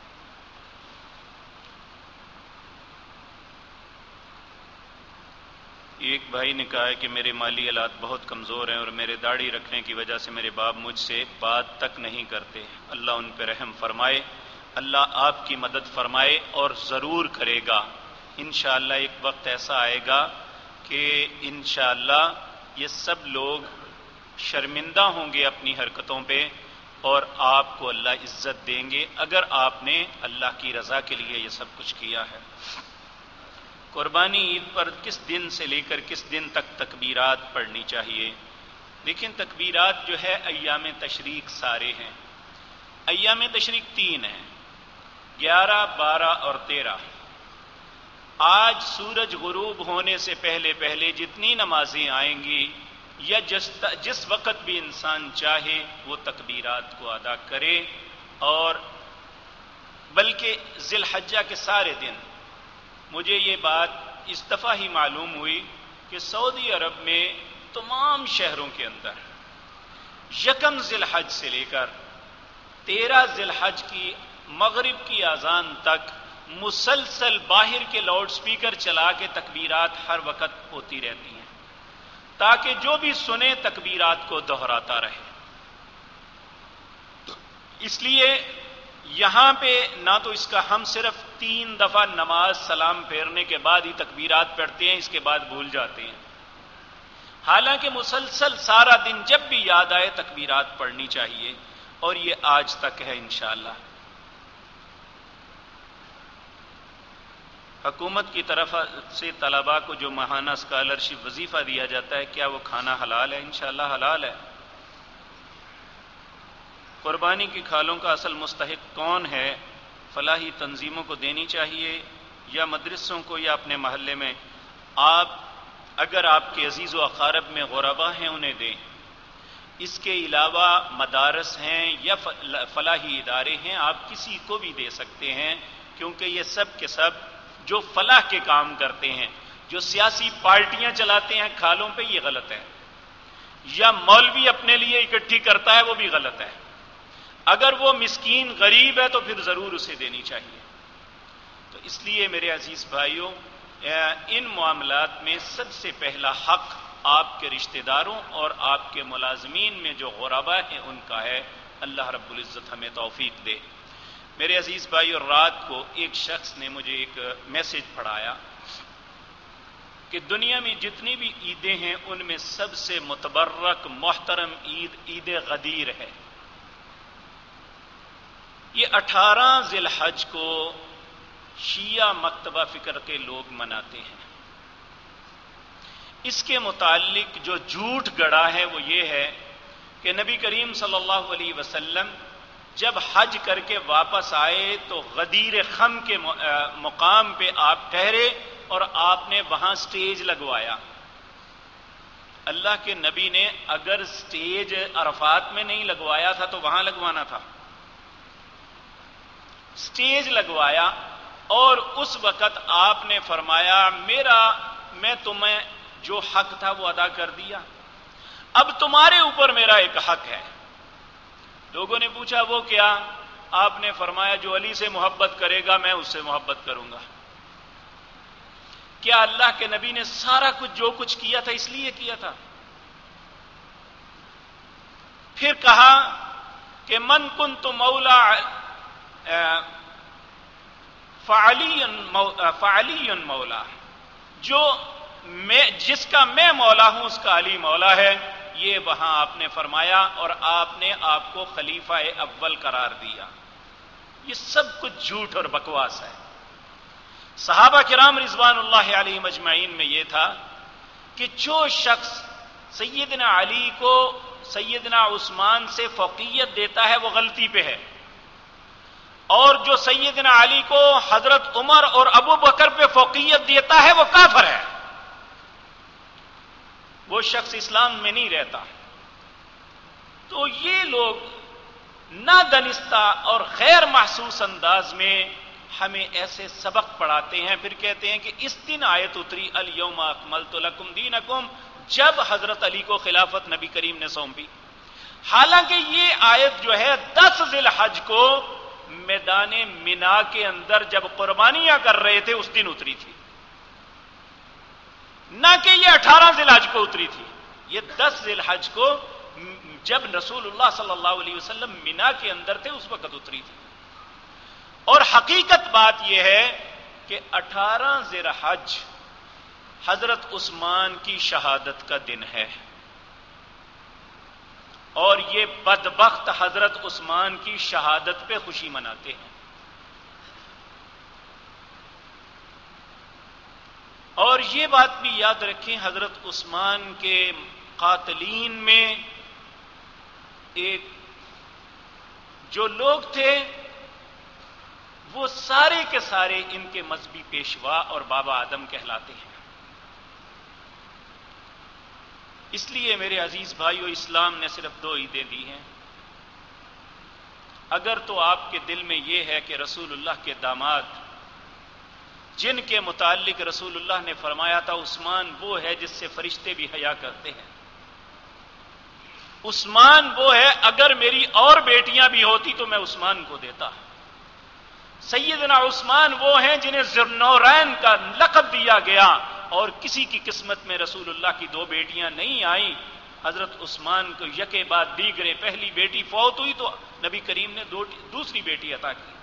ایک بھائی نے کہا ہے کہ میرے مالی حالات بہت کمزور ہیں اور میرے داڑھی رکھنے کی وجہ سے میرے باپ مجھ سے بات تک نہیں کرتے. اللہ ان پہ رحم فرمائے، اللہ آپ کی مدد فرمائے اور ضرور کرے گا. انشاءاللہ ایک وقت ایسا آئے گا کہ انشاءاللہ یہ سب لوگ شرمندہ ہوں گے اپنی حرکتوں پہ اور آپ کو اللہ عزت دیں گے اگر آپ نے اللہ کی رضا کے لیے یہ سب کچھ کیا ہے. قربانی عید پر کس دن سے لے کر کس دن تک تکبیرات پڑھنی چاہیے؟ لیکن تکبیرات جو ہے ایام تشریق سارے ہیں. ایام تشریق تین ہیں، گیارہ، بارہ اور تیرہ. آج سورج غروب ہونے سے پہلے پہلے جتنی نمازیں آئیں گی یا جس جس وقت بھی انسان چاہے وہ تکبیرات کو ادا کرے. اور بلکہ ذی الحجہ کے سارے دن، مجھے یہ بات اس دفعہ ہی معلوم ہوئی کہ سعودی عرب میں تمام شہروں کے اندر یکم ذی الحج سے لے کر تیرہ ذی الحج کی مغرب کی اذان تک مسلسل باہر کے لاؤڈ سپیکر چلا کے تکبیرات ہر وقت ہوتی رہتی ہیں تاکہ جو بھی سنے تکبیرات کو دہراتا رہے. اس لیے یہاں پہ نہ تو اس کا ہم صرف تین دفعہ نماز سلام پھیرنے کے بعد ہی تکبیرات پڑھتے ہیں، اس کے بعد بھول جاتے ہیں. حالانکہ مسلسل سارا دن جب بھی یاد آئے تکبیرات پڑھنی چاہیے اور یہ آج تک ہے انشاءاللہ. حکومت کی طرف سے طلباء کو جو ماہانہ اسکالرشپ وظیفہ دیا جاتا ہے، کیا وہ کھانا حلال ہے؟ انشاءاللہ حلال ہے۔ قربانی کی کھالوں کا اصل مستحق کون ہے؟ فلاحی تنظیموں کو دینی چاہیے یا مدرسوں کو یا اپنے محلے میں؟ آپ اگر آپ کے عزیز و اقارب میں غربا ہیں انہیں دیں۔ اس کے علاوہ مدارس ہیں یا فلاحی ادارے ہیں، آپ کسی کو بھی دے سکتے ہیں، کیونکہ یہ سب کے سب جو فلاح کے کام کرتے ہیں، جو سیاسی پارٹیاں چلاتے ہیں کھالوں پہ، یہ غلط ہے۔ یا مولوی اپنے لیے اکٹھی کرتا ہے، وہ بھی غلط ہے۔ اگر وہ مسکین غریب ہے تو پھر ضرور اسے دینی چاہیے۔ تو اس لیے میرے عزیز بھائیوں، ان معاملات میں سب سے پہلا حق آپ کے رشتہ داروں اور آپ کے ملازمین میں جو غربا ہیں ان کا ہے۔ اللہ رب العزت ہمیں توفیق دے۔ میرے عزیز بھائیوں، رات کو ایک شخص نے مجھے ایک میسج پڑھایا کہ دنیا میں جتنی بھی عیدیں ہیں ان میں سب سے متبرک محترم عید عید غدیر ہے۔ یہ اٹھارہ ذی الحج کو شیعہ مکتبہ فکر کے لوگ مناتے ہیں۔ اس کے متعلق جو جھوٹ گڑا ہے وہ یہ ہے کہ نبی کریم صلی اللہ علیہ وسلم جب حج کر کے واپس آئے تو غدیر خم کے مقام پہ آپ ٹھہرے اور آپ نے وہاں سٹیج لگوایا۔ اللہ کے نبی نے اگر سٹیج عرفات میں نہیں لگوایا تھا تو وہاں لگوانا تھا۔ سٹیج لگوایا اور اس وقت آپ نے فرمایا میرا میں تمہیں جو حق تھا وہ ادا کر دیا، اب تمہارے اوپر میرا ایک حق ہے۔ لوگوں نے پوچھا وہ کیا؟ آپ نے فرمایا جو علی سے محبت کرے گا میں اس سے محبت کروں گا۔ کیا اللہ کے نبی نے سارا کچھ جو کچھ کیا تھا اس لیے کیا تھا؟ پھر کہا کہ من کنت مولا فعلی مولا، جو میں جس کا میں مولا ہوں اس کا علی مولا ہے۔ یہ وہاں آپ نے فرمایا اور آپ نے آپ کو خلیفہ اول قرار دیا۔ یہ سب کچھ جھوٹ اور بکواس ہے۔ صحابہ کرام رضوان اللہ علیہم اجمعین میں یہ تھا کہ جو شخص سیدنا علی کو سیدنا عثمان سے فوقیت دیتا ہے وہ غلطی پہ ہے، اور جو سیدنا علی کو حضرت عمر اور ابو بکر پہ فوقیت دیتا ہے وہ کافر ہے، وہ شخص اسلام میں نہیں رہتا۔ تو یہ لوگ نادانستہ اور غیر محسوس انداز میں ہمیں ایسے سبق پڑھاتے ہیں، پھر کہتے ہیں کہ اس دن آیت اتری الیوم اکملت لکم دینکم، جب حضرت علی کو خلافت نبی کریم نے سونپی۔ حالانکہ یہ آیت جو ہے دس ذی الحج کو میدان منا کے اندر جب قربانیاں کر رہے تھے اس دن اتری تھی، نہ کہ یہ اٹھارہ ذی الحج کو اتری تھی۔ یہ دس ذی الحج کو جب رسول اللہ صلی اللہ علیہ وسلم منا کے اندر تھے اس وقت اتری تھی۔ اور حقیقت بات یہ ہے کہ اٹھارہ ذی الحج حضرت عثمان کی شہادت کا دن ہے، اور یہ بدبخت حضرت عثمان کی شہادت پہ خوشی مناتے ہیں۔ اور یہ بات بھی یاد رکھیں، حضرت عثمان کے قاتلین میں ایک جو لوگ تھے وہ سارے کے سارے ان کے مذہبی پیشوا اور بابا آدم کہلاتے ہیں۔ اس لیے میرے عزیز بھائیو، اسلام نے صرف دو عیدیں دی ہیں۔ اگر تو آپ کے دل میں یہ ہے کہ رسول اللہ کے داماد جن کے متعلق رسول اللہ نے فرمایا تھا عثمان وہ ہے جس سے فرشتے بھی حیا کرتے ہیں، عثمان وہ ہے، اگر میری اور بیٹیاں بھی ہوتی تو میں عثمان کو دیتا۔ سیدنا عثمان وہ ہیں جنہیں ذوالنورین کا لقب دیا گیا، اور کسی کی قسمت میں رسول اللہ کی دو بیٹیاں نہیں آئیں۔ حضرت عثمان کو یکے بعد دیگرے، پہلی بیٹی فوت ہوئی تو نبی کریم نے دو دوسری بیٹی عطا کی۔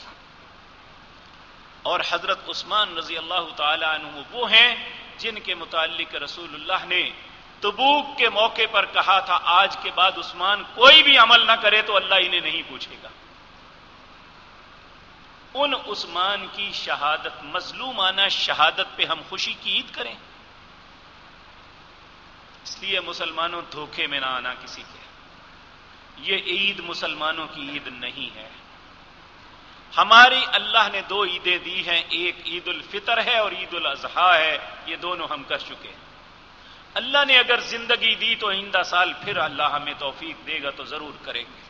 اور حضرت عثمان رضی اللہ تعالی عنہ وہ ہیں جن کے متعلق رسول اللہ نے تبوک کے موقع پر کہا تھا آج کے بعد عثمان کوئی بھی عمل نہ کرے تو اللہ انہیں نہیں پوچھے گا۔ ان عثمان کی شہادت، مظلومانہ شہادت پہ ہم خوشی کی عید کریں؟ اس لیے مسلمانوں دھوکے میں نہ آنا کسی کے. یہ عید مسلمانوں کی عید نہیں ہے. ہماری اللہ نے دو عیدیں دی ہیں، ایک عید الفطر ہے اور عید الاضحیٰ ہے. یہ دونوں ہم کر چکے ہیں. اللہ نے اگر زندگی دی تو آئندہ سال پھر اللہ ہمیں توفیق دے گا تو ضرور کریں گے.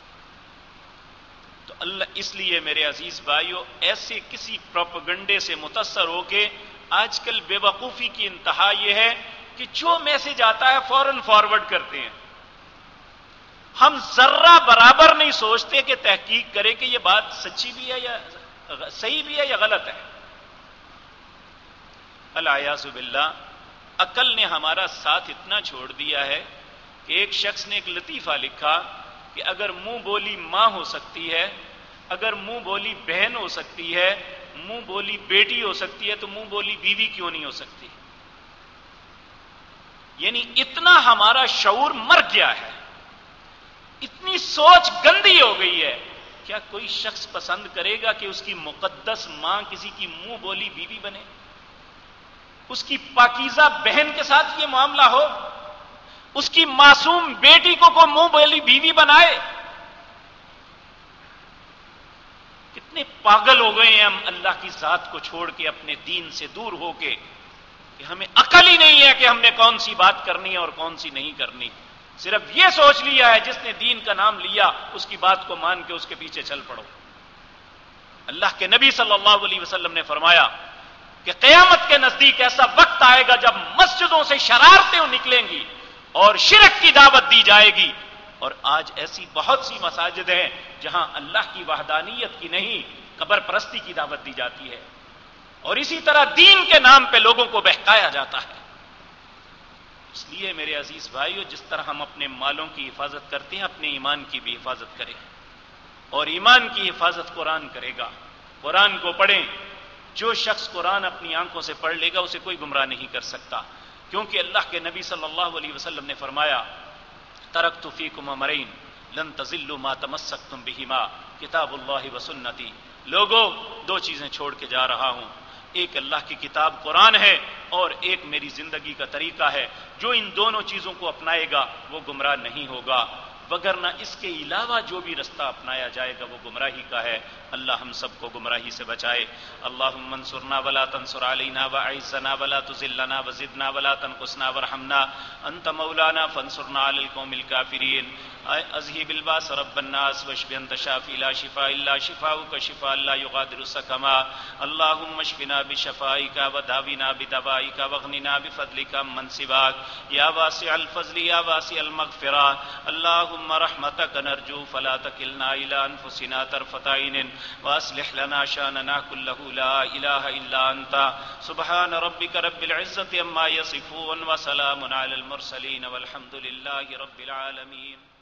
تو اللہ اس لیے میرے عزیز بھائیوں، ایسے کسی پروپیگنڈے سے متاثر ہو کے، آج کل بے وقوفی کی انتہا یہ ہے کہ جو میسج آتا ہے فوراً فارورڈ کرتے ہیں. ہم ذرہ برابر نہیں سوچتے کہ تحقیق کرے کہ یہ بات سچی بھی ہے یا صحیح بھی ہے یا غلط ہے. العیاذ باللہ، عقل نے ہمارا ساتھ اتنا چھوڑ دیا ہے کہ ایک شخص نے ایک لطیفہ لکھا کہ اگر منہ بولی ماں ہو سکتی ہے، اگر منہ بولی بہن ہو سکتی ہے، منہ بولی بیٹی ہو سکتی ہے، تو منہ بولی بیوی کیوں نہیں ہو سکتی؟ یعنی اتنا ہمارا شعور مر گیا ہے، اتنی سوچ گندی ہو گئی ہے. کیا کوئی شخص پسند کرے گا کہ اس کی مقدس ماں کسی کی منہ بولی بیوی بنے؟ اس کی پاکیزہ بہن کے ساتھ یہ معاملہ ہو؟ اس کی معصوم بیٹی کو کوئی منہ بولی بیوی بنائے؟ کتنے پاگل ہو گئے ہیں ہم اللہ کی ذات کو چھوڑ کے، اپنے دین سے دور ہو کے، کہ ہمیں عقل ہی نہیں ہے کہ ہم نے کون سی بات کرنی ہے اور کون سی نہیں کرنی. صرف یہ سوچ لیا ہے جس نے دین کا نام لیا اس کی بات کو مان کے اس کے پیچھے چل پڑو. اللہ کے نبی صلی اللہ علیہ وسلم نے فرمایا کہ قیامت کے نزدیک ایسا وقت آئے گا جب مسجدوں سے شرارتیں نکلیں گی اور شرک کی دعوت دی جائے گی. اور آج ایسی بہت سی مساجد ہیں جہاں اللہ کی وحدانیت کی نہیں، قبر پرستی کی دعوت دی جاتی ہے، اور اسی طرح دین کے نام پہ لوگوں کو بہکایا جاتا ہے. اس لیے میرے عزیز بھائیو، جس طرح ہم اپنے مالوں کی حفاظت کرتے ہیں، اپنے ایمان کی بھی حفاظت کریں. اور ایمان کی حفاظت قرآن کرے گا. قرآن کو پڑھیں. جو شخص قرآن اپنی آنکھوں سے پڑھ لے گا اسے کوئی گمراہ نہیں کر سکتا، کیونکہ اللہ کے نبی صلی اللہ علیہ وسلم نے فرمایا ترکت فیکم امرین لن تضلوا ما تمسکتم بہما کتاب اللہ و سنتی. لوگوں، دو چیزیں چھوڑ کے جا رہا ہوں، ایک اللہ کی کتاب قرآن ہے اور ایک میری زندگی کا طریقہ ہے. جو ان دونوں چیزوں کو اپنائے گا وہ گمراہ نہیں ہوگا، وگرنہ اس کے علاوہ جو بھی رستہ اپنایا جائے گا وہ گمراہی کا ہے. اللہ ہم سب کو گمراہی سے بچائے. اللہم انصرنا ولا تنصر علینا واعزنا ولا تذلنا وزدنا ولا تنقصنا وارحمنا انت مولانا فانصرنا علی القوم الکافرین. اذهب الباس رب الناس واشف انت شافی لا شفاء الا شفاؤک شفاء لا یغادر سقما. اللہم اشفنا بشفائک وداونا بدوائک واغننا بفضلک عمن سواک یا واسع الفضل یا واسع المغفرہ. اللہم رحمتک نرجو فلا تکلنا الى انفسنا طرفۃ عین واصلح لنا شاننا كله لا اله الا انت. سبحان ربك رب العزة عما يصفون وسلام على المرسلين والحمد لله رب العالمين.